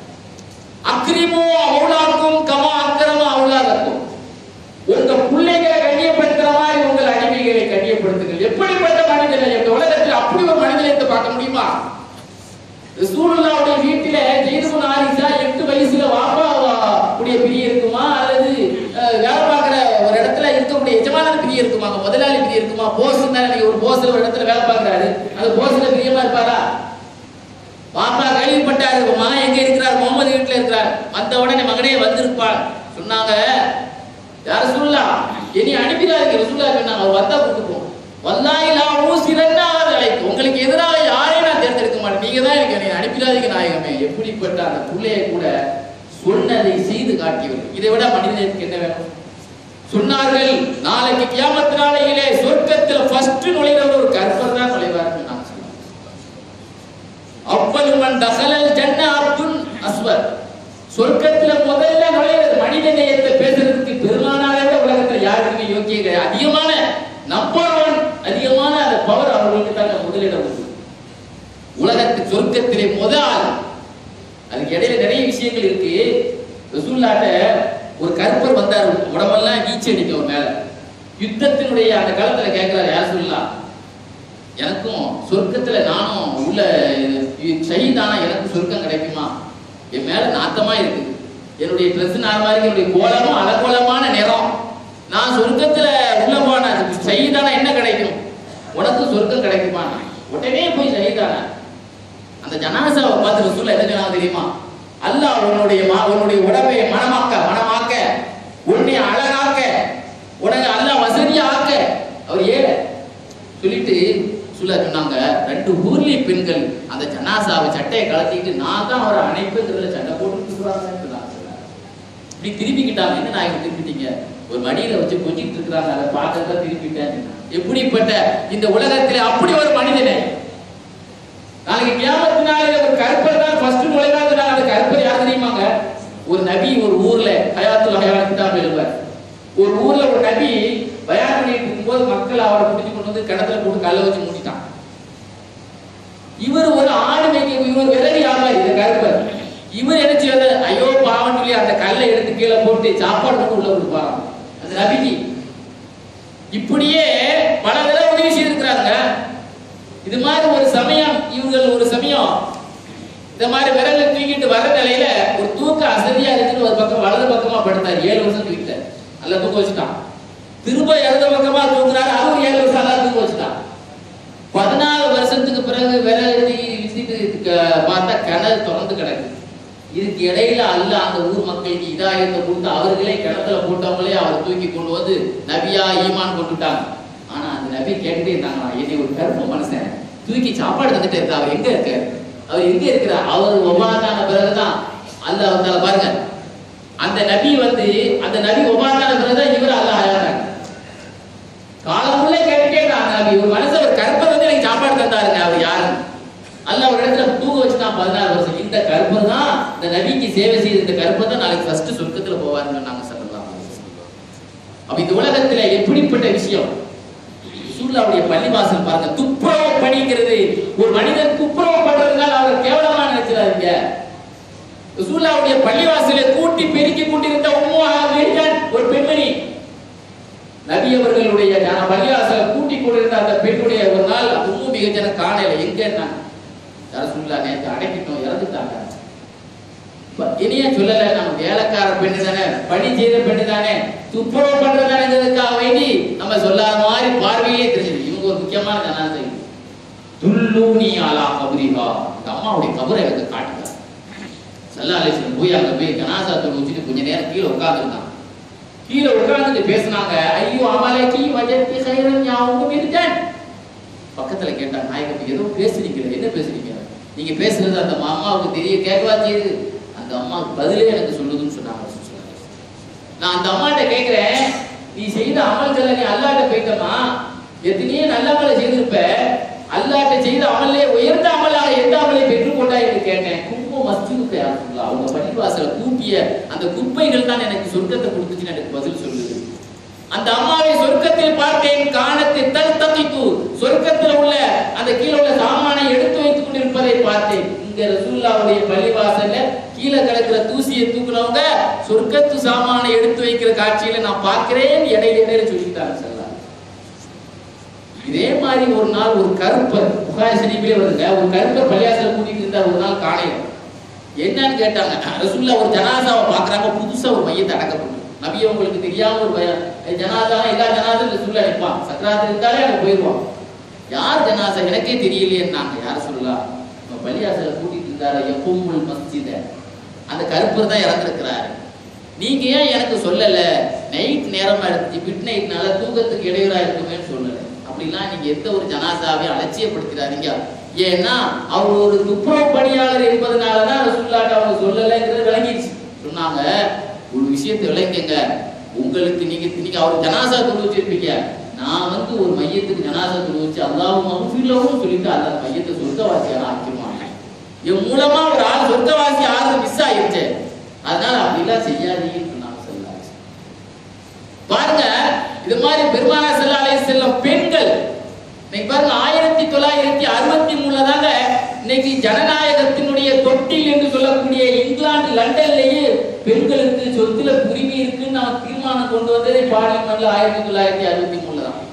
அக்ரிமு அவுலாக்கும் கமா அக்ரம அவுலாதக்கும், உங்க பிள்ளைகளை கண்ணியப்படுத்துற மாதிரி உங்கள் அடிமைகளை கண்ணியப்படுத்துங்கள். எப்படிப்பட்ட மனிதனை இந்த உலகத்தில் அப்படி ஒரு மனிதனை பார்க்க முடியுமா? ரசூலுல்லாஹ்வுடைய வீட்டில ஸைத் இப்னு ஹாரிஸா 8 வயசுல வாப்பா உடைய பிரிய இருக்குமா, அல்லது வேலை பார்க்கிற ஒரு இடத்துல இருக்கக்கூடிய எஜமான பிரிய இருக்குமா, முதலாளி பிரிய இருக்குமா? போஸ் தானே, ஒரு போஸ்ல ஒரு இடத்துல வேலை பார்க்கிறாரு, அந்த போஸ்ல பிரியமா இருப்பாரா? பாப்பா கேள்விப்பட்டாரு, மகன் எங்க இருக்கிறார், முகமது வீட்டுல இருக்கிறார். வந்த உடனே மகனே வந்திருப்பார். சொன்னாங்க, யார் ரசூலுல்லாஹ் என்னை அனுப்பிடாதீங்க. ரசூலுல்லாஹ் சொன்னாங்க, அவர் வந்தா கூப்பிட்டுப்போம். வல்லாஹி லா ஊசிரன்னா அலைக்கும், உங்களுக்கு எதிராக யாரையும் நான் தேர்ந்தெடுக்க மாட்டேன், நீங்க தான் எனக்கு என்னை அனுப்பிடாதீங்க நாயகமே. எப்படிப்பட்ட அந்த பிள்ளையை கூட சொன்னதை செய்து காட்டியவர். இதை விட மனிதனுக்கு என்ன வேணும்? சொன்னார்கள், நாளைக்கு கியாமத் நாளையிலே சொர்க்கத்தில் ஃபர்ஸ்ட் நுழைறவர் ஒரு கர்ப்பர் தான் நுழைவார்கள். நான் சொன்னேன், அவ்வளவு மன் தகலல் ஜன்ன அப்துன் அஸ்வர், சொர்க்கத்துல முதல்ல நுழைறது மனித நேயத்தை பேசுறதுக்கு பெருமானாரை விட உலகத்துல யாருக்குமே யோக்கியம் கிடையாது. அதிகமான நம்பர் 1, அதிகமான அந்த பவர் அவர்களுக்கு தான் முதலிடம் உண்டு. உலகத்து சொர்க்கத்திலே முதல். அதுக்கு இடையில நிறைய விஷயங்கள் இருக்கு. ரசூலுல்லாஹ்ட்ட ஒரு கர்ப்பர் வந்தார், உடம்பெல்லாம் வீச்சு அடிக்கும் மேல. யுத்தத்தினுடைய அந்த காலத்துல கேட்கிறாரு, யார் ரசூலுல்லாஹ், எனக்கும் சொர்க்கத்துல நானும் உள்ள ஷஹீதானா எனக்கு சொர்க்கம் கிடைக்குமா? என் மேல நாத்தமா இருக்கு, என்னுடைய ட்ரெஸ் நார்மலா இருக்கு, என்னுடைய கோலமும் அலங்கோலமான நிறம், நான் சொர்க்கத்துல உள்ள போன ஷஹீதானா என்ன கிடைக்கும்? உனக்கு சொர்க்கம் கிடைக்குமா? உடனே போய் ஷஹீதானா அந்த ஜனாசாவை பார்த்து ரசூலுல்லாஹ் என்ன சொன்னாங்க தெரியுமா? அல்லாஹ் உன்னுடைய உடம்பை மனமாக்க, உன்னை அழகாக்க, உனக்கு அல்லாஹ் வசதியா ஆக்க. அவர் ஏழை சொல்லிட்டு சொன்னாங்க, 2 ஊர்லி பெண்கள் அந்த ஜனாசாவை சட்டையை கலத்திட்டு நான் தான் அவரை அணைப்புங்கிறதுல சட்டை போட்டு இப்படி திருப்பிக்கிட்டாங்க. என்ன நான் திருப்பிட்டீங்க? ஒரு மடியில வச்சு கொஞ்சிட்டு இருக்கிறாங்க, அதை பார்க்கறத திருப்பிட்டேன். எப்படிப்பட்ட இந்த உலகத்திலே அப்படி ஒரு மனிதனை நாளைக்கு கியாமத் நாளிலே ஒரு கர்ப்பர் தான் ஃபர்ஸ்ட் நுழைவாங்க. அந்த கர்ப்பர் யார் தெரியுமாங்க? ஒரு நபி ஒரு ஊர்ல ஹயாத்துல் ஹயாத் கிதாப் எழுதுவார். ஒரு ஊர்ல ஒரு நபி பயான் பண்ணிட்டு இருக்கும்போது மக்கள் அவரை பிடிச்சு கொண்டு வந்து கிணத்துல போட்டு கல்லை வச்சு மூடிட்டான். இவர் ஒரு ஆடு மேய்க்க, இவர் விரவி ஆவார் இந்த கருப்பர். இவர் என்ன செய்வாரு, ஐயோ பாவம் சொல்லி அந்த கல்லை எடுத்து கீழே போட்டு சாப்பாடு கொண்டு உள்ள கொடுப்பாராம் அந்த நபிக்கு. இப்படியே பல தடவை உதவி செய்திருக்கிறாங்க. இது மாதிரி ஒரு சமயம் இவர்கள் ஒரு சமயம் இந்த மாதிரி விரலை தூக்கிட்டு வர நிலையில ஒரு தூக்க அசதியா இருக்குன்னு ஒரு பக்கம் வலது பக்கமா படுத்தார். 7 வருஷம் தூக்கிட்டார், அல்ல தூக்க வச்சுட்டான். திரும்ப இடது பக்கமா தூக்குறாரு, அவரு 7 வருஷம் அல்ல தூக்க வச்சுட்டான். 14 வருஷத்துக்கு பிறகு விரல் விசிட்டு பார்த்தா கிணறு திறந்து கிடக்கு. இதுக்கு இடையில அல்ல அந்த ஊர் மக்களுக்கு இதாயத்தை கொடுத்து அவர்களே கிணத்துல போட்டவங்களே அவர் தூக்கி கொண்டு வந்து நபியா ஈமான் கொண்டுட்டாங்க. ஆனா அந்த நபி கேட்டுட்டே இருந்தாங்களா, என்னை ஒரு கருப்பு மனுஷன் தூக்கி சாப்பாடு தந்துட்டே இருக்கா, அவர் எங்க இருக்காரு, அவர் எங்க இருக்கிறார்? அவர் ஒபாதான பிறகுதான் அல்லாஹ் வந்தால பாருங்க. அந்த நபி அந்த நபி ஒபாதான பிறகுதான் இவர் அல்லாஹ் ஆயாங்க. காலமுள்ள கேட்டுட்டே இருந்தாங்க நபி, ஒரு மனுஷன் ஒரு கருப்பர் வந்து எனக்கு சாப்பாடு தந்தாருங்க, அவர் யாரு? அல்லாஹ் ஒரு இடத்துல தூக்க வச்சுட்டான் 14 வருஷம். இந்த கருப்பர் தான் இந்த நபிக்கு சேவை செய்த இந்த கருப்பர் தான் நாளைக்கு ஃபர்ஸ்ட் சொர்க்கத்துல போவாருன்னு நாங்க சொல்லலாம். அப்ப இந்த உலகத்துல எப்படிப்பட்ட விஷயம்! ரசூலுல்லாஹ்வுடைய பள்ளிவாசல் பாருங்க, துப்புரவு பணிங்கிறது. ஒரு மனிதன் துப்புரவு பண்றதுனால அவர் கேவலமா நினைச்சிடாதீங்க. ரசூலுல்லாஹ்வுடைய பள்ளிவாசலை கூட்டி பெருக்கி கொண்டிருந்த ஒரு பெண்மணி, நபி அவர்களுடைய பள்ளிவாசலை கூட்டி கொண்டிருந்த அந்த பெண்ணுடைய ஒரு நாள் உம்மு எழுதி வச்ச காணையில எங்கன்னா ரசூலுல்லாஹ் நேத்து அடக்கிட்டோம், இறந்துட்டாங்க. இனிய சொல்லல, நம்ம வேலைக்கார பெண்ணு தானே, பணி செய்த பெண்ணு தானே, துப்புரவு பண்றதானேங்கிறதுக்காக வேண்டி நம்ம சொல்லாத மாதிரி பார்வையிலே தெரிஞ்சது. இவங்க ஒரு முக்கியமான ஜனாசை. துல்லூனி அலா கபரிஹா, அந்த அம்மாவுடைய கபரை எனக்கு காட்டுங்க. ஸல்லல்லாஹு அலைஹி வஸல்லம் போய் அங்க போய் ஜனாசா தொழுவிச்சுட்டு கொஞ்ச நேரம் கீழே உட்கார்ந்துருந்தாங்க. கீழே உட்கார்ந்துட்டு பேசினாங்க. ஐயோ அமலகி வஜத்தி கைரன் யாவும் இருந்தேன். பக்கத்துல கேட்டாங்க, நாயகம் ஏதோ பேசுறீங்க, என்ன பேசுறீங்க? நீங்க பேசுறது அந்த அம்மாவுக்கு தெரிய கேட்கவா செய்யுது. அந்த அம்மா பதிலே எனக்கு சொல்லுதுன்னு சொன்னாங்க. நான் அந்த அம்மாட்ட கேட்கிறேன், நீ செய்த அமல்களை நீ அல்லாஹ்ட்ட போயிட்டமா, எத்தனையோ நல்ல அமலை செய்திருப்ப, அல்லாஹ்ட்ட செய்த அமல்லே உயர்ந்த அமலாக எந்த அமலை பெற்றுக்கொண்டாய் என்று கேட்டேன். குப்பை மஸ்ஜிதுக்கு யாருங்களா, அவங்க பள்ளிவாசல கூட்டிய அந்த குப்பைகள் தான் எனக்கு சொர்க்கத்தை கொடுத்துச்சுன்னு எனக்கு பதில் சொல்லுது. அந்த அம்மாவை சொர்க்கத்தில் பார்த்தேன். காணத்தை தல்தகித்து, சொர்க்கத்தில் உள்ள அந்த கீழே உள்ள சாமானை எடுத்து வைத்துக் கொண்டிருப்பதை பார்த்தேன். இங்க ரசூலுல்லாஹ்வுடைய பள்ளிவாசல்ல கீழே கிடக்கிற தூசியை தூக்குறவங்க சொர்க்கத்து சாமானை எடுத்து வைக்கிற காட்சியில நான் பார்க்கிறேன். இடையில சொல்லிட்டாங்க சொல்லலாம். இதே மாதிரி ஒரு நாள் ஒரு கருப்பர், புகாரி ஷரீஃபிலே வருங்க, ஒரு கருப்பர் பள்ளிவாசல்ல கூட்டிட்டு இருந்தார். ஒரு நாள் காலையில என்னன்னு கேட்டாங்க. ரசூலுல்லாஹ் ஒரு ஜனாசாவை பாக்குறாங்க, புதுசா ஒரு மையத்தை அடக்கப்பட்டு. நபி உங்களுக்கு தெரியாம ஒரு ஜனாசா, எல்லா ஜனாசும் ரசூலுல்லாஹ் நிற்பான், சக்கராத்து இருந்தாலே அங்க போயிடுவான். யார் ஜனாசா எனக்கே தெரியலையேன்னாங்க. யார் சொல்லலாம், பள்ளிவாசல்ல கூட்டிட்டு இருந்தாரு யகுமுல் மஸ்ஜித, அந்த கருப்பர் தான் இறந்திருக்கிறாரு. நீங்க ஏன் எனக்கு சொல்லல? நைட் நேரமா இருந்துச்சு, மிட் நைட்னால தூக்கத்துக்கு இடையூறா இருக்குமேன்னு சொல்லல. அப்படிலாம் நீங்க எந்த ஒரு ஜனாசாவையும் அலட்சியப்படுத்திடாதீங்க. ஏன்னா அவர் ஒரு துப்புரவு பணியாளர் என்பதனாலதான் ரசூலுல்லாஹ் அவங்க சொல்லலைங்கிறது விளங்கிடுச்சு. சொன்னாங்க, ஒரு விஷயத்தை விளங்குங்க, உங்களுக்கு நீங்க அவர் ஜனாசா தொழு வச்சிருப்பீங்க, நான் வந்து ஒரு மையத்துக்கு ஜனாசா தொழு வச்சு அல்லாஹ் மஃபிலஹு சொல்லிட்டு அந்த மையத்தை சொர்க்கவாசியாக ஆக்கிடுவாங்க. என் மூலமா ஒரு ஆள் சொர்க்கவாசி ஆறு மிஸ் ஆயிடுச்சு, அதனால அப்படிலாம் செய்யாதீங்கன்னு சொன்னாங்க ஸல்லல்லாஹு அலைஹி வஸல்லம். பாருங்க, இது மாதிரி பெருமானார் ஸல்லல்லாஹு அலைஹி வஸல்லம் பெண்கள் இன்னைக்கு பாருங்க 1963 தாங்க இன்னைக்கு ஜனநாயகத்தினுடைய தொட்டில் என்று சொல்லக்கூடிய இங்கிலாந்து லண்டன்லேயே பெண்களுக்கு சொத்துல உரிமை இருக்குன்னு நான் தீர்மானம் கொண்டு வந்ததே பார்லிமெண்ட்ல 1963 தான்.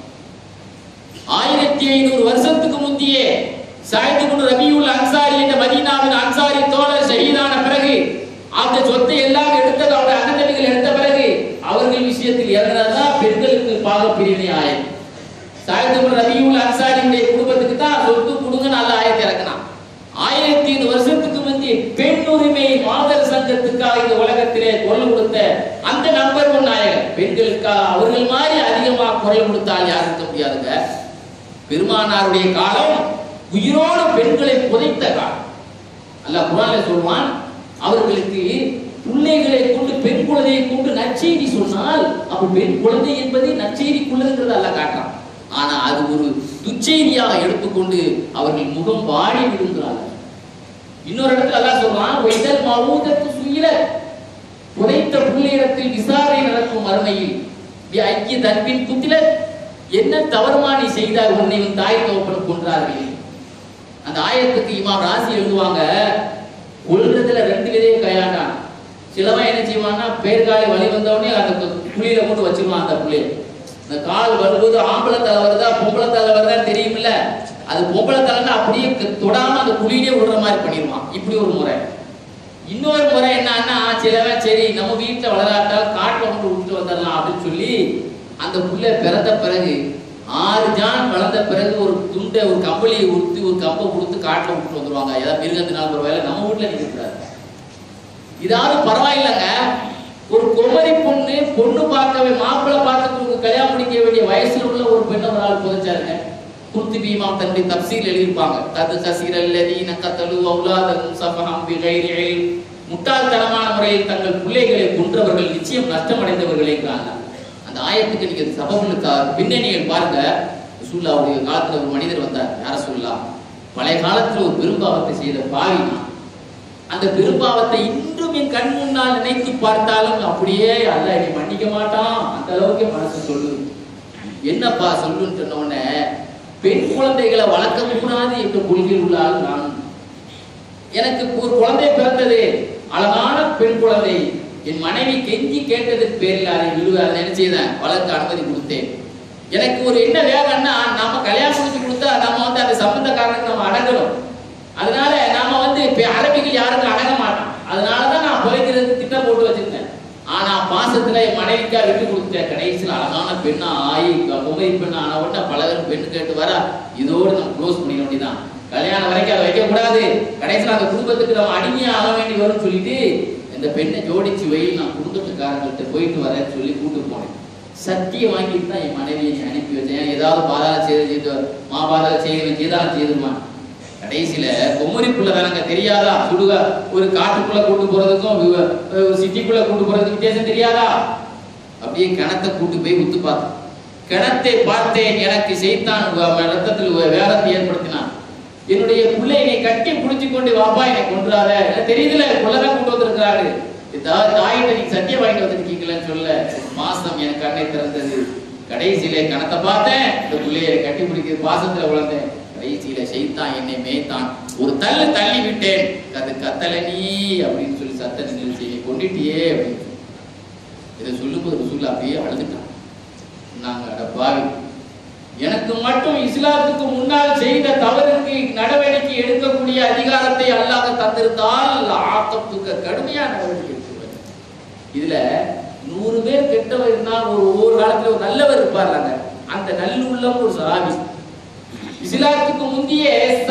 1500 வருஷத்துக்கு முந்தையே சயீத் இப்னு ரபியுல் அன்சாரி என்ற மதீனாவின் அன்சாரி தோழர் ஷஹீதான பிறகு அந்த சொத்தை எல்லாம் எடுத்தது அவருடைய அண்ணன் எடுத்த பிறகு அவர்கள் விஷயத்தில் இறந்ததான் பெண்களுக்கு பாகப்பிரிவினை ஆயம். சயீத் இப்னு ரபியுல் அன்சாரியுடைய குடும்பத்துக்கு தான் சொத்து கொடுங்க நல்ல ஆயத்தை இறக்கினான். 1500 வருஷத்துக்கு முந்தைய பெண் உரிமை மாதர் சங்கத்துக்காக இந்த உலகத்திலே குரல் கொடுத்த அந்த நம்பர் ஒன் நாயகர். பெண்களுக்காக அவர்கள் மாதிரி அதிகமாக குரல் கொடுத்தால் யாரும் இருக்க முடியாதுங்க. பெருமானாருடைய காலம் உயிரோடு பெண்களை புதைத்த காலம். அல்லாஹ் குர்ஆன்ல சொல்வான், அவர்களுக்கு பிள்ளைகளை கொண்டு பெண் குழந்தையை கொண்டு நற்செய்தி சொன்னால் அப்ப பெண் குழந்தை என்பதை நற்செய்திக்குள்ளதுங்கிறது அல்லாஹ் காட்டுறான். ஆனா அது ஒரு துச்செய்தியாக எடுத்துக்கொண்டு அவர்கள் முகம் வாடி விடுகிறார்கள். இன்னொரு இடத்துல அல்லாஹ் சொல்றான், வைதல் மௌஊதத்து சுயிலத், புதைத்த பிள்ளையிடத்தில் விசாரணை நடக்கும் மறுமையில் பி ஐக்கிய தன்பின் குத்திலத், என்ன தவறுமா நீ செய்தாய், உன்னை உன் தாய் தகப்பன் கொன்றார்கள். அந்த ஆயத்துக்கு இமாம் ராசி எழுதுவாங்க, கொல்றதுல 2 விதையை கையாண்டான். சிலவன் என்ன செய்வான்னா, பேர்காலி வலி வந்தவொடனே அந்த புளியில கொண்டு வச்சிருவான். அந்த புளியை இந்த கால் வரும்போது ஆம்பளை தலை வருதா பொம்பளை தலை வருதான்னு தெரியுமில்ல, அது பொம்பளை தலைன்னா அப்படியே தொடாம அந்த புளியிலே விடுற மாதிரி பண்ணிடுவான். இப்படி ஒரு முறை. இன்னொரு முறை என்னன்னா, சிலவன் சரி நம்ம வீட்டில் வளராட்டால் காட்டில் கொண்டு விட்டுட்டு வந்துடலாம் அப்படின்னு சொல்லி அந்த புள்ளை பிறந்த பிறகு 6 ஜான் வளர்ந்த பிறகு ஒரு துண்டை ஒரு கம்பளியை உடுத்தி ஒரு கம்பை கொடுத்து காட்டில் விட்டுட்டு வந்துடுவாங்க. ஏதாவது மிருகத்தினால ஒரு வேலை நம்ம வீட்டில் நிற்கிறாரு. இதாவது பரவாயில்லைங்க, ஒரு குமரி பொண்ணு பார்க்கவே மாப்பிள்ளை பார்த்து கல்யாணம் முடிக்க வேண்டிய வயசுல உள்ள ஒரு பெண்ணை ஒரு ஆள் புதைச்சாருங்க. குர்துபி இமாம் தன்னுடைய தப்சீல் எழுதியிருப்பாங்க, கது கசீரல் லதீன கதலு அவுலாதஹும் ஸஃபஹம் பிகைரி இல்ம், முட்டாள்தனமான முறையில் தங்கள் பிள்ளைகளை கொன்றவர்கள் நிச்சயம் நஷ்டமடைந்தவர்களேங்கிறாங்க. அந்த ஆயத்துக்கு நீங்க சபபுலுக்கு பின்னணிகள் பாருங்க. ரசூலுல்லாஹ்வுடைய காலத்துல ஒரு மனிதர் வந்தார். யார சொல்லலாம், பழைய காலத்துல ஒரு பெரும்பாவத்தை செய்த பாவினா, அந்த பெரும்பாவத்தை இன்றும் என் கண் முன்னால் நினைத்து பார்த்தாலும் அப்படியே அல்லாஹ் என்னை மன்னிக்க மாட்டான், அந்த அளவுக்கு மனசு சொல்லுது. என்னப்பா சொல்லுன்னு சொன்ன உடனே, பெண் குழந்தைகளை வளர்க்க கூடாது என்ற கொள்கையில் உள்ள ஆள் நான். எனக்கு ஒரு குழந்தை பிறந்தது, அழகான பெண் குழந்தை. என் மனைவி கெஞ்சி கேட்டதுக்கு பேரில் அதை விடுவார் என்ன செய்தேன், வளர்க்க அனுமதி கொடுத்தேன். எனக்கு ஒரு என்ன வேகம்னா, நாம கல்யாணம் முடிச்சு கொடுத்தா நம்ம வந்து அதை சம்பந்தக்காரனுக்கு நம்ம அடங்கணும். அதனால நாம வந்து அரபிகள் யாருக்கும் அடங்க மாட்டோம். அதனாலதான் நான் புதைக்கிறதுக்கு திட்டம் போட்டு வச்சிருந்தேன். ஆனா பாசத்துல என் மனைவிக்கா விட்டு கொடுத்துட்டேன். கடைசியில் அழகான பெண்ணா ஆயி பொம்மை பெண்ணா ஆன உடனே பலரும் பெண்ணு கேட்டு வர இதோடு நம்ம க்ளோஸ் பண்ணிக்க வேண்டியதான். கல்யாணம் வரைக்கும் அதை வைக்க கூடாது. கடைசியில் அந்த குடும்பத்துக்கு நம்ம அடிமையா ஆக வேண்டி வரும்னு சொல்லிட்டு இந்த பெண்ணை ஜோடிச்சு வெயில் நான் குடும்பத்துக்காரங்கள்ட்ட போயிட்டு வரேன்னு சொல்லி கூட்டு போனேன். சத்தியம் வாங்கிட்டு தான் என் மனைவியை அனுப்பி வச்சேன். ஏதாவது பாதாள செய்து மாபாதாள செய்துருவான். கடைசியில பொம்மரி புள்ள தானங்க தெரியாதா? சுடுக ஒரு காட்டுக்குள்ள கூட்டு போறதுக்கும் ஒரு சிட்டிக்குள்ள கூட்டு போறதுக்கு வித்தியாசம் தெரியாதா? அப்படியே கிணத்தை கூட்டு போய் உத்து பார்த்தேன். கிணத்தை பார்த்தேன். எனக்கு செய்தான் ரத்தத்தில் வேகத்தை ஏற்படுத்தினான். என்னுடைய பிள்ளையை கட்டி பிடிச்சு கொண்டு வாப்பா என்னை கொன்றாத, தெரியுதுல கொள்ளதான் கொண்டு வந்திருக்கிறாரு. தாயிட்ட நீங்க சத்தியம் வாங்கிட்டு வந்திருக்கீங்களன்னு சொல்ல மாசம் எனக்கு கண்ணை திறந்தது. கடைசியில கணத்தை பார்த்தேன். இந்த பிள்ளையை கட்டி பிடிக்க பாசத்துல வளர்ந்தேன். கடைசியில செய்தான் என்னை மேய்த்தான். ஒரு தள்ளு தள்ளி விட்டேன். அது கத்தல நீ அப்படின்னு சொல்லி சத்த நிகழ்ச்சி கொண்டுட்டியே அப்படின்னு சொல்லி இதை சொல்லும்போது சொல்லு அப்படியே அழுதுட்டான். நாங்க அடப்பாவி, எனக்கு மட்டும் இஸ்லாத்துக்கு முன்னால் செய்த தவறுக்கு நடவடிக்கை எடுக்கக்கூடிய அதிகாரத்தை அல்லாஹ் தந்திருந்தால் ஆக்கத்துக்கு கடுமையான நடவடிக்கை எடுத்துருவாங்க. இதுல 100 பேர் கெட்டவர் இருந்தால் ஒவ்வொரு காலத்துல ஒரு நல்லவர் இருப்பார்லாங்க. அந்த நல்லுள்ளம் ஒரு சஹாபி. இஸ்லாத்துக்கு முந்திய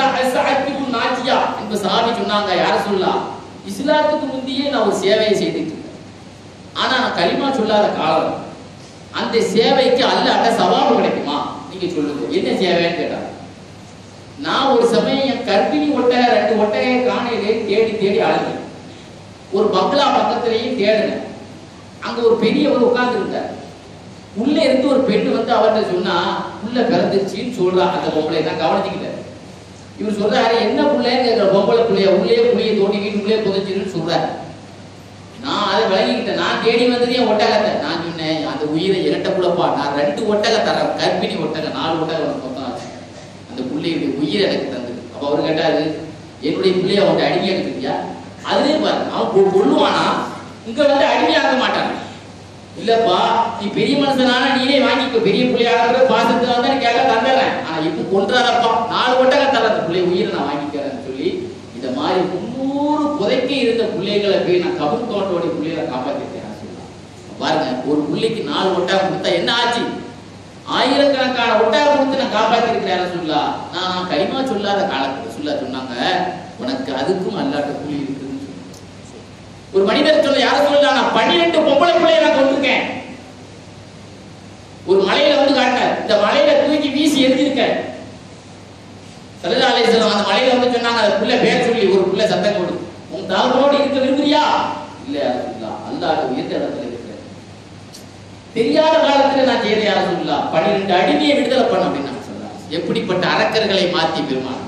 நாச்சியா என்ப சஹாபி சொன்னாங்க, யார சொல்லலாம், இஸ்லாத்துக்கு முந்தியே நான் ஒரு சேவையை செய்துட்டு இருக்கேன். ஆனா நான் கலிமா சொல்லாத காலம். அந்த சேவைக்கு அல்லாஹ்ட்ட சவாபு கிடைக்குமா? நீங்க சொல்லுங்க, என்ன சேவைன்னு கேட்டாங்க. நான் ஒரு சமயம் என் கர்ப்பிணி ஒட்டகை 2 ஒட்டகை காணையிலே தேடி தேடி அழுந்தேன். ஒரு பங்களா பக்கத்திலையும் தேடினேன். அங்க ஒரு பெரியவர் உட்கார்ந்து இருந்தார். உள்ள இருந்து ஒரு பெண்ணு வந்து அவர்கிட்ட சொன்னா புள்ள பிறந்துருச்சின்னு சொல்றா. அந்த பொம்பளை தான் கவனிச்சுக்கிட்டார். இவர் சொல்றாரு, என்ன புள்ளைன்னு கேட்கிற, பொம்பளை புள்ளைய உள்ளே புள்ளைய தோண்டிக்கிட்டு உள்ளே புதைச்சிருன்னு சொல்றாரு. நான் அதை விளங்கிக்கிட்டேன். நான் தேடி வந்ததே ஒட்டகத்தை. நான் சொன்னேன், அந்த உயிரை இரட்ட கூடப்பா, நான் 2 ஒட்டகை தரேன், கர்ப்பிணி ஒட்டகை 4 ஒட்டகை மொத்தம் ஆச்சு. அந்த பிள்ளையுடைய உயிரை எனக்கு தந்தது. அப்ப அவரு கேட்டாரு, என்னுடைய பிள்ளைய அவன் அடிமையா எடுத்துக்கியா? அதுலேயே பாரு, அவன் கொள்ளுவானா, இங்க வந்து அடிமையாக்க மாட்டான். இல்லப்பா, நீ பெரிய மனுஷனானா நீனே வாங்கிக்கோ, பெரிய பிள்ளையாக பாசத்துல வந்தா நீ கேட்க தந்துடுறேன். ஆனா இப்ப கொன்றாரப்பா, 4 ஒட்டகை தர, அந்த பிள்ளை உயிரை நான் வாங்கிக்கிறேன்னு சொல்லி இந்த மாதிரி 300 புதைக்க இருந்த பிள்ளைகளை போய் நான் கபர் தோட்டோடைய பிள்ளைகளை காப்பாற்றிருக்கேன் சொல்லலாம். பாருங்க, ஒரு பிள்ளைக்கு 4 ஒட்டகம் கொடுத்தா என்ன ஆச்சு? ஆயிரக்கணக்கான ஒட்டகம் கொடுத்து நான் காப்பாற்றிருக்கிறேன் சொல்லலாம். நான் களிமா சொல்லாத காலத்துல சொன்னாங்க, உனக்கு அதுக்கும் அல்லாட்ட கூலி இருக்குதுன்னு சொல்லி. ஒரு மனிதர் சொல்ல யார சொல்லலாம், நான் 12 பொம்பளை பிள்ளையை நான் கொண்டிருக்கேன். ஒரு மலையில வந்து காட்டினார், இந்த மலையில தூக்கி வீசி எரிஞ்சிருக்கேன். ஸல்லல்லாஹு அலைஹி வஸல்லம் அந்த மலையில வந்து சொன்னாங்க, அந்த புள்ள பேர் சொல்லி ஒரு புள்ள சத்தம் போடு, உன் தாவரோடு இருக்க விரும்புறியா? இல்ல ரசூலுல்லாஹ், அல்லாஹ் உயர்ந்த இடத்துல இருக்கிறேன். தெரியாத காலத்துல நான் செய்த யார ரசூலுல்லாஹ் 12 அடிமையை விடுதலை பண்ண அப்படின்னு நான் சொன்னாங்க. எப்படிப்பட்ட அரக்கர்களை மாத்தி பெருமான்.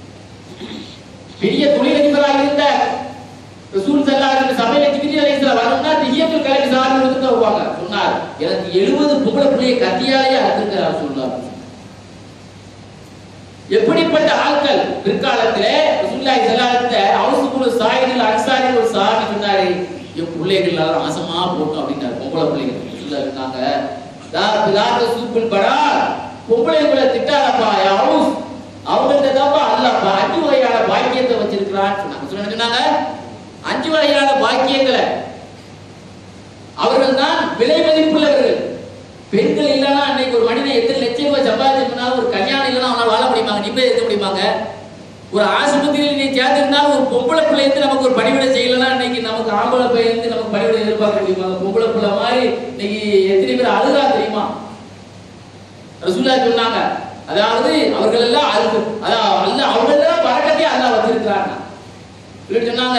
பெரிய தொழிலதிபராக இருந்த ரசூல் ஸல்லல்லாஹு அலைஹி வஸல்லம் சபையில ஜிப்ரீல் அலைஹிஸ்ஸலாம் வரணும்னா திஹியத்துல் கலபி சாஹிப் வந்து வருவாங்க. சொன்னார், எனக்கு 70 பொம்பளை பிள்ளையை கத்தியாலே அறுத்துக்கிறார் ரசூலுல்லாஹ். எப்படிப்பட்ட ஆட்கள் பிற்காலத்திலே ரசூலுல்லாஹி ஸல்லல்லாஹு அலைஹி வஸல்லம் அவுஸ் இப்னு ஸாயித் அன்சாரி ஒரு சஹாபி சொன்னாரு, என் பிள்ளைகள் எல்லாம் நாசமா போட்டும் அப்படின்னாரு. பொம்பளை பிள்ளைகள் ரசூலுல்லாஹ் சொன்னாங்க, தாத்த சூப்புல் படா, பொம்பளைகளை திட்டாதப்பா அவுஸ், அவங்கள்ட்ட தான்ப்பா அல்லாஹ் 5 வகையான பாக்கியத்தை வச்சிருக்கிறான்னு சொன்னாங்க. 5 வகையான பாக்கியங்களை அவர்கள் தான் விலை மதிப்புள்ளவர்கள். பெண்கள் இல்லைன்னா அன்னைக்கு ஒரு மனிதன் எத்தனை லட்சம் ரூபாய் சம்பாதிச்சிருந்தாலும், ஒரு கல்யாணம் இல்லைன்னா அவனால் வாழ முடியுமாங்க, நிம்மதி இருக்க முடியுமாங்க? ஒரு ஆஸ்பத்திரியில் நீ சேர்த்திருந்தாலும் ஒரு பொம்பளை பிள்ளை இருந்து நமக்கு ஒரு பணிவிடை செய்யலன்னா இன்னைக்கு நமக்கு ஆம்பளை பிள்ளை இருந்து நமக்கு பணிவிடை எதிர்பார்க்க முடியுமாங்க? பொம்பளை பிள்ளை மாதிரி இன்னைக்கு எத்தனை பேர் அழுதா தெரியுமா? ரசூலுல்லாஹ் சொன்னாங்க, அதாவது அவர்கள் எல்லாம் அல்லாஹ் அவங்களெல்லாம் பரக்கத்தை அல்லாஹ் வச்சிருக்கிறாங்க. சொன்னாங்க,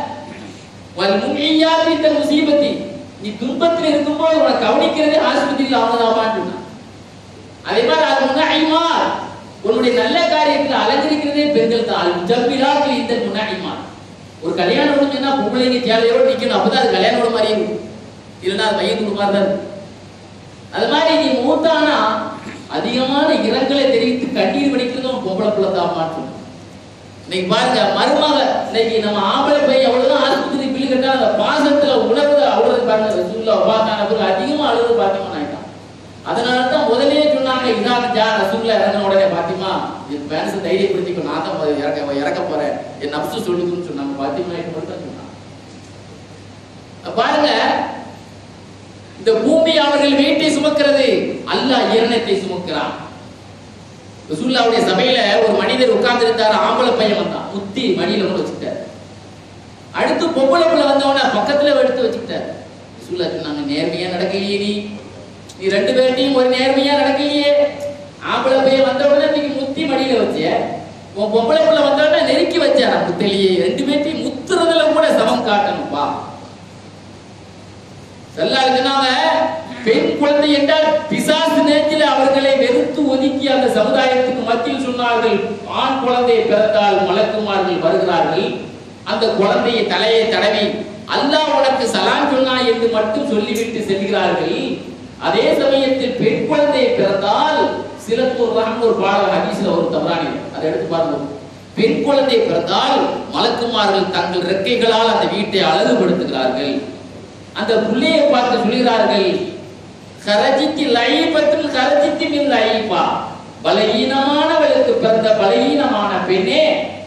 இந்த முசீபத்தி, நீ துன்பத்தில் இருக்கும்போது உனக்கு கவனிக்கிறதே ஆஸ்பத்திரியில் அவனதாமான்னு சொன்னாங்க. அதே மாதிரி அது முன்னாடிமா உன்னுடைய நல்ல காரியத்தில் அலங்கரிக்கிறதே பெண்கள் தான். ஜப்பிலாக்கள் இந்த முன்னாடிமா ஒரு கல்யாணம் முடிஞ்சுன்னா பொம்பளைங்க சேலையோடு நிற்கணும், அப்பதான் அது கல்யாணம் மாதிரி இருக்கும். இல்லைன்னா அது மையம் கொடுப்பாரு தான். அது மாதிரி நீ மூத்தானா அதிகமான இரங்கலை தெரிவித்து கண்ணீர் வடிக்கிறதும் பொம்பளை பிள்ளை தான் மாற்றும். இன்னைக்கு பாருங்க, மருமக இன்னைக்கு நம்ம ஆம்பளை பையன் எவ்வளவுதான் ஆஸ்பத்திரி பில்லு கட்டா அந்த பாசத்துல உணர்வு அவ்வளவு பாருங்க. ரசூலுல்லாஹ் வஃபாத்தான பிறகு அதிகமா அழுது பாத்தியமா ஆயிட்டான். அதனாலதான் முதலே சொன்னாங்க, சொன்னாங்க, இதான் ஜா ரசூலுல்லாஹ் இறங்கின உடனே பாத்திமா என் பேரண்ட்ஸை தைரியப்படுத்திக்கோ, நான் தான் இறக்க போறேன், என் நப்சு சொல்லுதுன்னு சொன்னாங்க. பாத்திமா மட்டும் சொன்னாங்க. பாருங்க, இந்த பூமி அவர்கள் வீட்டை சுமக்கிறது, அல்லாஹ் இரணத்தை சுமக்கிறான். ரசூலுல்லாஹ்வுடைய சபையில ஒரு மனிதர் உட்கார்ந்து இருந்தார். ஆம்பளை பையன் வந்தான், முத்தி மடியில கொண்டு வச்சுட்டார். அடுத்து பொம்பளை பிள்ளை வந்தவன பக்கத்துல எடுத்து வச்சுக்கிட்டார். ரசூலுல்லாஹ் சொன்னாங்க, நேர்மையா நடக்கலையே, நீ ரெண்டு பேர்ட்டையும் ஒரு நேர்மையா நடக்கலையே. ஆம்பளை பையன் வந்தவன நீங்க முத்தி மடியில வச்ச, உன் பொம்பளை பிள்ளை வந்தவன நெருக்கி வச்சாரா முத்தலியே. ரெண்டு பேர்ட்டையும் முத்துறதுல கூட சமம் காட்டணும்பா. சொன்னாங்க, பெண் குழந்தை என்றால் பிசாசு நேரத்தில் அவர்களை வெறுத்து ஒதுக்கி அந்த சமுதாயத்துக்கு மத்தியில் சொன்னார்கள், ஆண் குழந்தை பிறந்தால் மலக்குமார்கள் வருகிறார்கள், அந்த குழந்தையை தலையை தடவி அல்லாஹ் உனக்கு சலாம் சொன்னாய் என்று மட்டும் சொல்லிவிட்டு செல்கிறார்கள். அதே சமயத்தில் பெண் குழந்தை பிறந்தால் சிலத்தூர் ஒரு பாடல் ஹதீஸ்ல ஒரு தவறானி, அதை எடுத்து பார்ப்போம். பெண் குழந்தை பிறந்தால் மலக்குமார்கள் தங்கள் ரெக்கைகளால் அந்த வீட்டை அழகுபடுத்துகிறார்கள். அந்த புள்ளையை பார்த்து சொல்கிறார்கள், கரஜித்தி லைபத்துல் கரஜித்தி மின் லைபா, பலஹீனமானவளுக்கு பிறந்த பலஹீனமான பெண்ணே,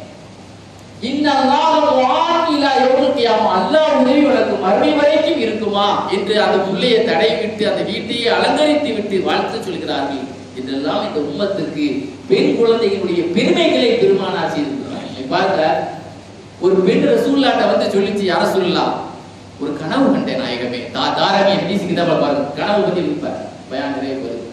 இன்னல்லாஹு வாஇலா யௌமுல் கியாமா, அல்லாஹ் உதவி உனக்கு மறுமை வரைக்கும் இருக்குமா என்று அந்த புள்ளையை தடைவிட்டு அந்த வீட்டையே அலங்கரித்து விட்டு வாழ்த்து சொல்கிறார்கள். இதெல்லாம் இந்த உம்மத்துக்கு பெண் குழந்தைகளுடைய பெருமைகளை பெருமானார் செய்திருக்கிறார். பாருங்க, ஒரு பெண் ரசூலுல்லாஹ்ட்ட வந்து சொல்லிச்சு, யா ரசூலுல்லாஹ் ஒரு கனவு கண்டேன் நாயகமே. தாரமி ஹதீஸ் கிதாபல பாருங்க, கனவு பத்தி இருப்பார் பயான் நிறைய வருது.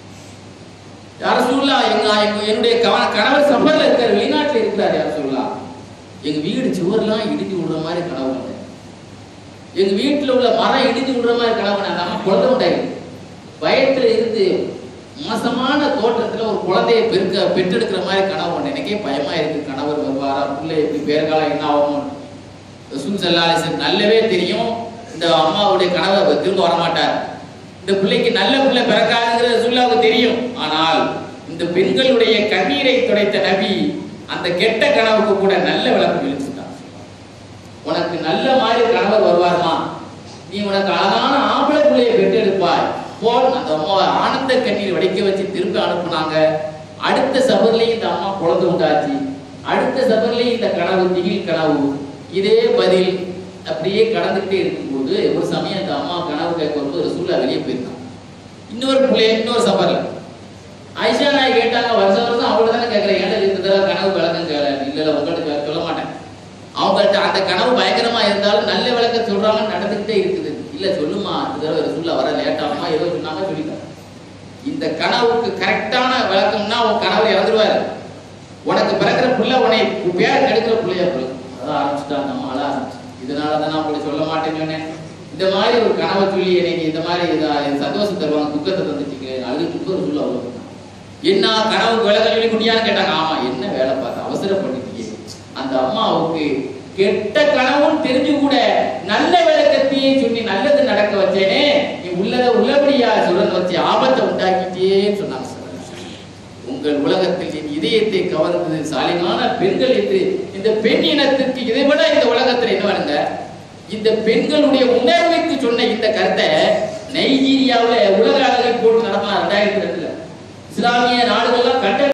யா ரசூலுல்லாஹ் என்னுடைய கணவர் சஃபர்ல இருக்கார், வெளிநாட்டுல இருக்கிறார். யா ரசூலுல்லாஹ் எங்க வீடு சுவர்லாம் இடிஞ்சு விடுற மாதிரி கனவு கண்டேன். எங்க வீட்டுல உள்ள மரம் இடிஞ்சு விடுற மாதிரி கனவு கண்டேன். நம்ம குழந்தை உண்டாயிருக்கு, வயத்துல இருந்து மோசமான தோற்றத்துல ஒரு குழந்தையை பெற்றெடுக்கிற மாதிரி கனவு கண்டேன். எனக்கே பயமா இருக்கு, கணவர் வருவாரா, பிள்ளை எப்படி பேர்காலம் என்ன ஆகும். ரசூல் ஸல்லல்லாஹு அலைஹி வஸல்லம் நல்லவே தெரியும், இந்த அம்மாவுடைய கணவர் திரும்ப வரமாட்டார், இந்த பிள்ளைக்கு நல்ல பிள்ளை பிறக்காதுங்கிறது ரசூலுல்லாஹ்வுக்கு தெரியும். ஆனால் இந்த பெண்களுடைய கண்ணீரை துடைத்த நபி அந்த கெட்ட கனவுக்கு கூட நல்ல விளக்கம் எழுதிட்டார். உனக்கு நல்ல மாதிரி கணவர் வருவார்மா, நீ உனக்கு அழகான ஆம்பளை பிள்ளையை பெற்றெடுப்பாய் போல் அந்த அம்மா ஆனந்த கண்ணீர் வடிக்க வச்சு திரும்ப அனுப்புனாங்க. அடுத்த சபர்லையும் இந்த அம்மா குழந்தை உண்டாச்சு. அடுத்த சபர்லையும் இந்த கனவு திகில் கனவு. இதே பதில் அப்படியே கடந்துகிட்டே இருக்கும்போது ஒரு சமயம் அந்த அம்மா கனவு கேட்க வரும்போது ரசூலுல்லாஹ் வெளியே போயிருக்காங்க. இன்னொரு பிள்ளை இன்னொரு சபர்ல ஆயிஷா நாய் கேட்டாங்க, வருஷம் வருஷம் அவங்கள தானே கேட்கறேன், ஏன்டா இந்த தடவை கனவு விளக்கம் கேள. இல்ல உங்கள்கிட்ட சொல்ல மாட்டேன். அவங்கள்ட்ட அந்த கனவு பயங்கரமா இருந்தாலும் நல்ல விளக்கம் சொல்றாங்க, நடந்துகிட்டே இருக்குது. இல்ல சொல்லுமா, இந்த தடவை ரசூலுல்லாஹ் வர லேட்டாகுமா, ஏதோ சொன்னாங்க சொல்லிட்டாங்க. இந்த கனவுக்கு கரெக்டான விளக்கம்னா உன் கனவு இறந்துருவாரு, உனக்கு பிறக்கிற பிள்ளை உன்னை பேர் கெடுக்கிற பிள்ளையா பிறகு ஆரம்பிச்சுட்டாங்க. நம்ம அழ ஆரம்பிச்சு, இதனாலதான் நான் உங்களுக்கு சொல்ல மாட்டேன்னு சொன்னேன். இந்த மாதிரி ஒரு கனவை சொல்லி எனக்கு இந்த மாதிரி சந்தோஷம் தருவாங்க, துக்கத்தை தந்துட்டீங்க, அழுது துக்கம் சொல்ல அவ்வளவு. என்ன கனவு விளக்க சொல்லி குட்டியான்னு கேட்டாங்க. ஆமா, என்ன வேலை பார்த்து அவசரப்பட்டுட்டீங்க. அந்த அம்மாவுக்கு கெட்ட கனவும் தெரிஞ்சு கூட நல்ல விளக்கத்தையே சொல்லி நல்லது நடக்க வச்சேனே, நீ உள்ளபடியா சொல்ல வச்சு ஆபத்தை உண்டாக்கிட்டேன்னு சொன்னாங்க. உங்கள் உலகத்தில் என் இதயத்தை கவர்ந்தது சாலிமான பெண்கள் என்று. இந்த பெண் இனத்திற்கு இதை விட இந்த உலகத்தில் என்ன வேணுங்க, இந்த பெண்களுடைய உணர்வுக்கு சொன்ன இந்த கருத்தை நைஜீரியாவில் உலக அளவில் போட்டு நடத்தினார் 2002. இஸ்லாமிய நாடுகள்லாம் கண்ட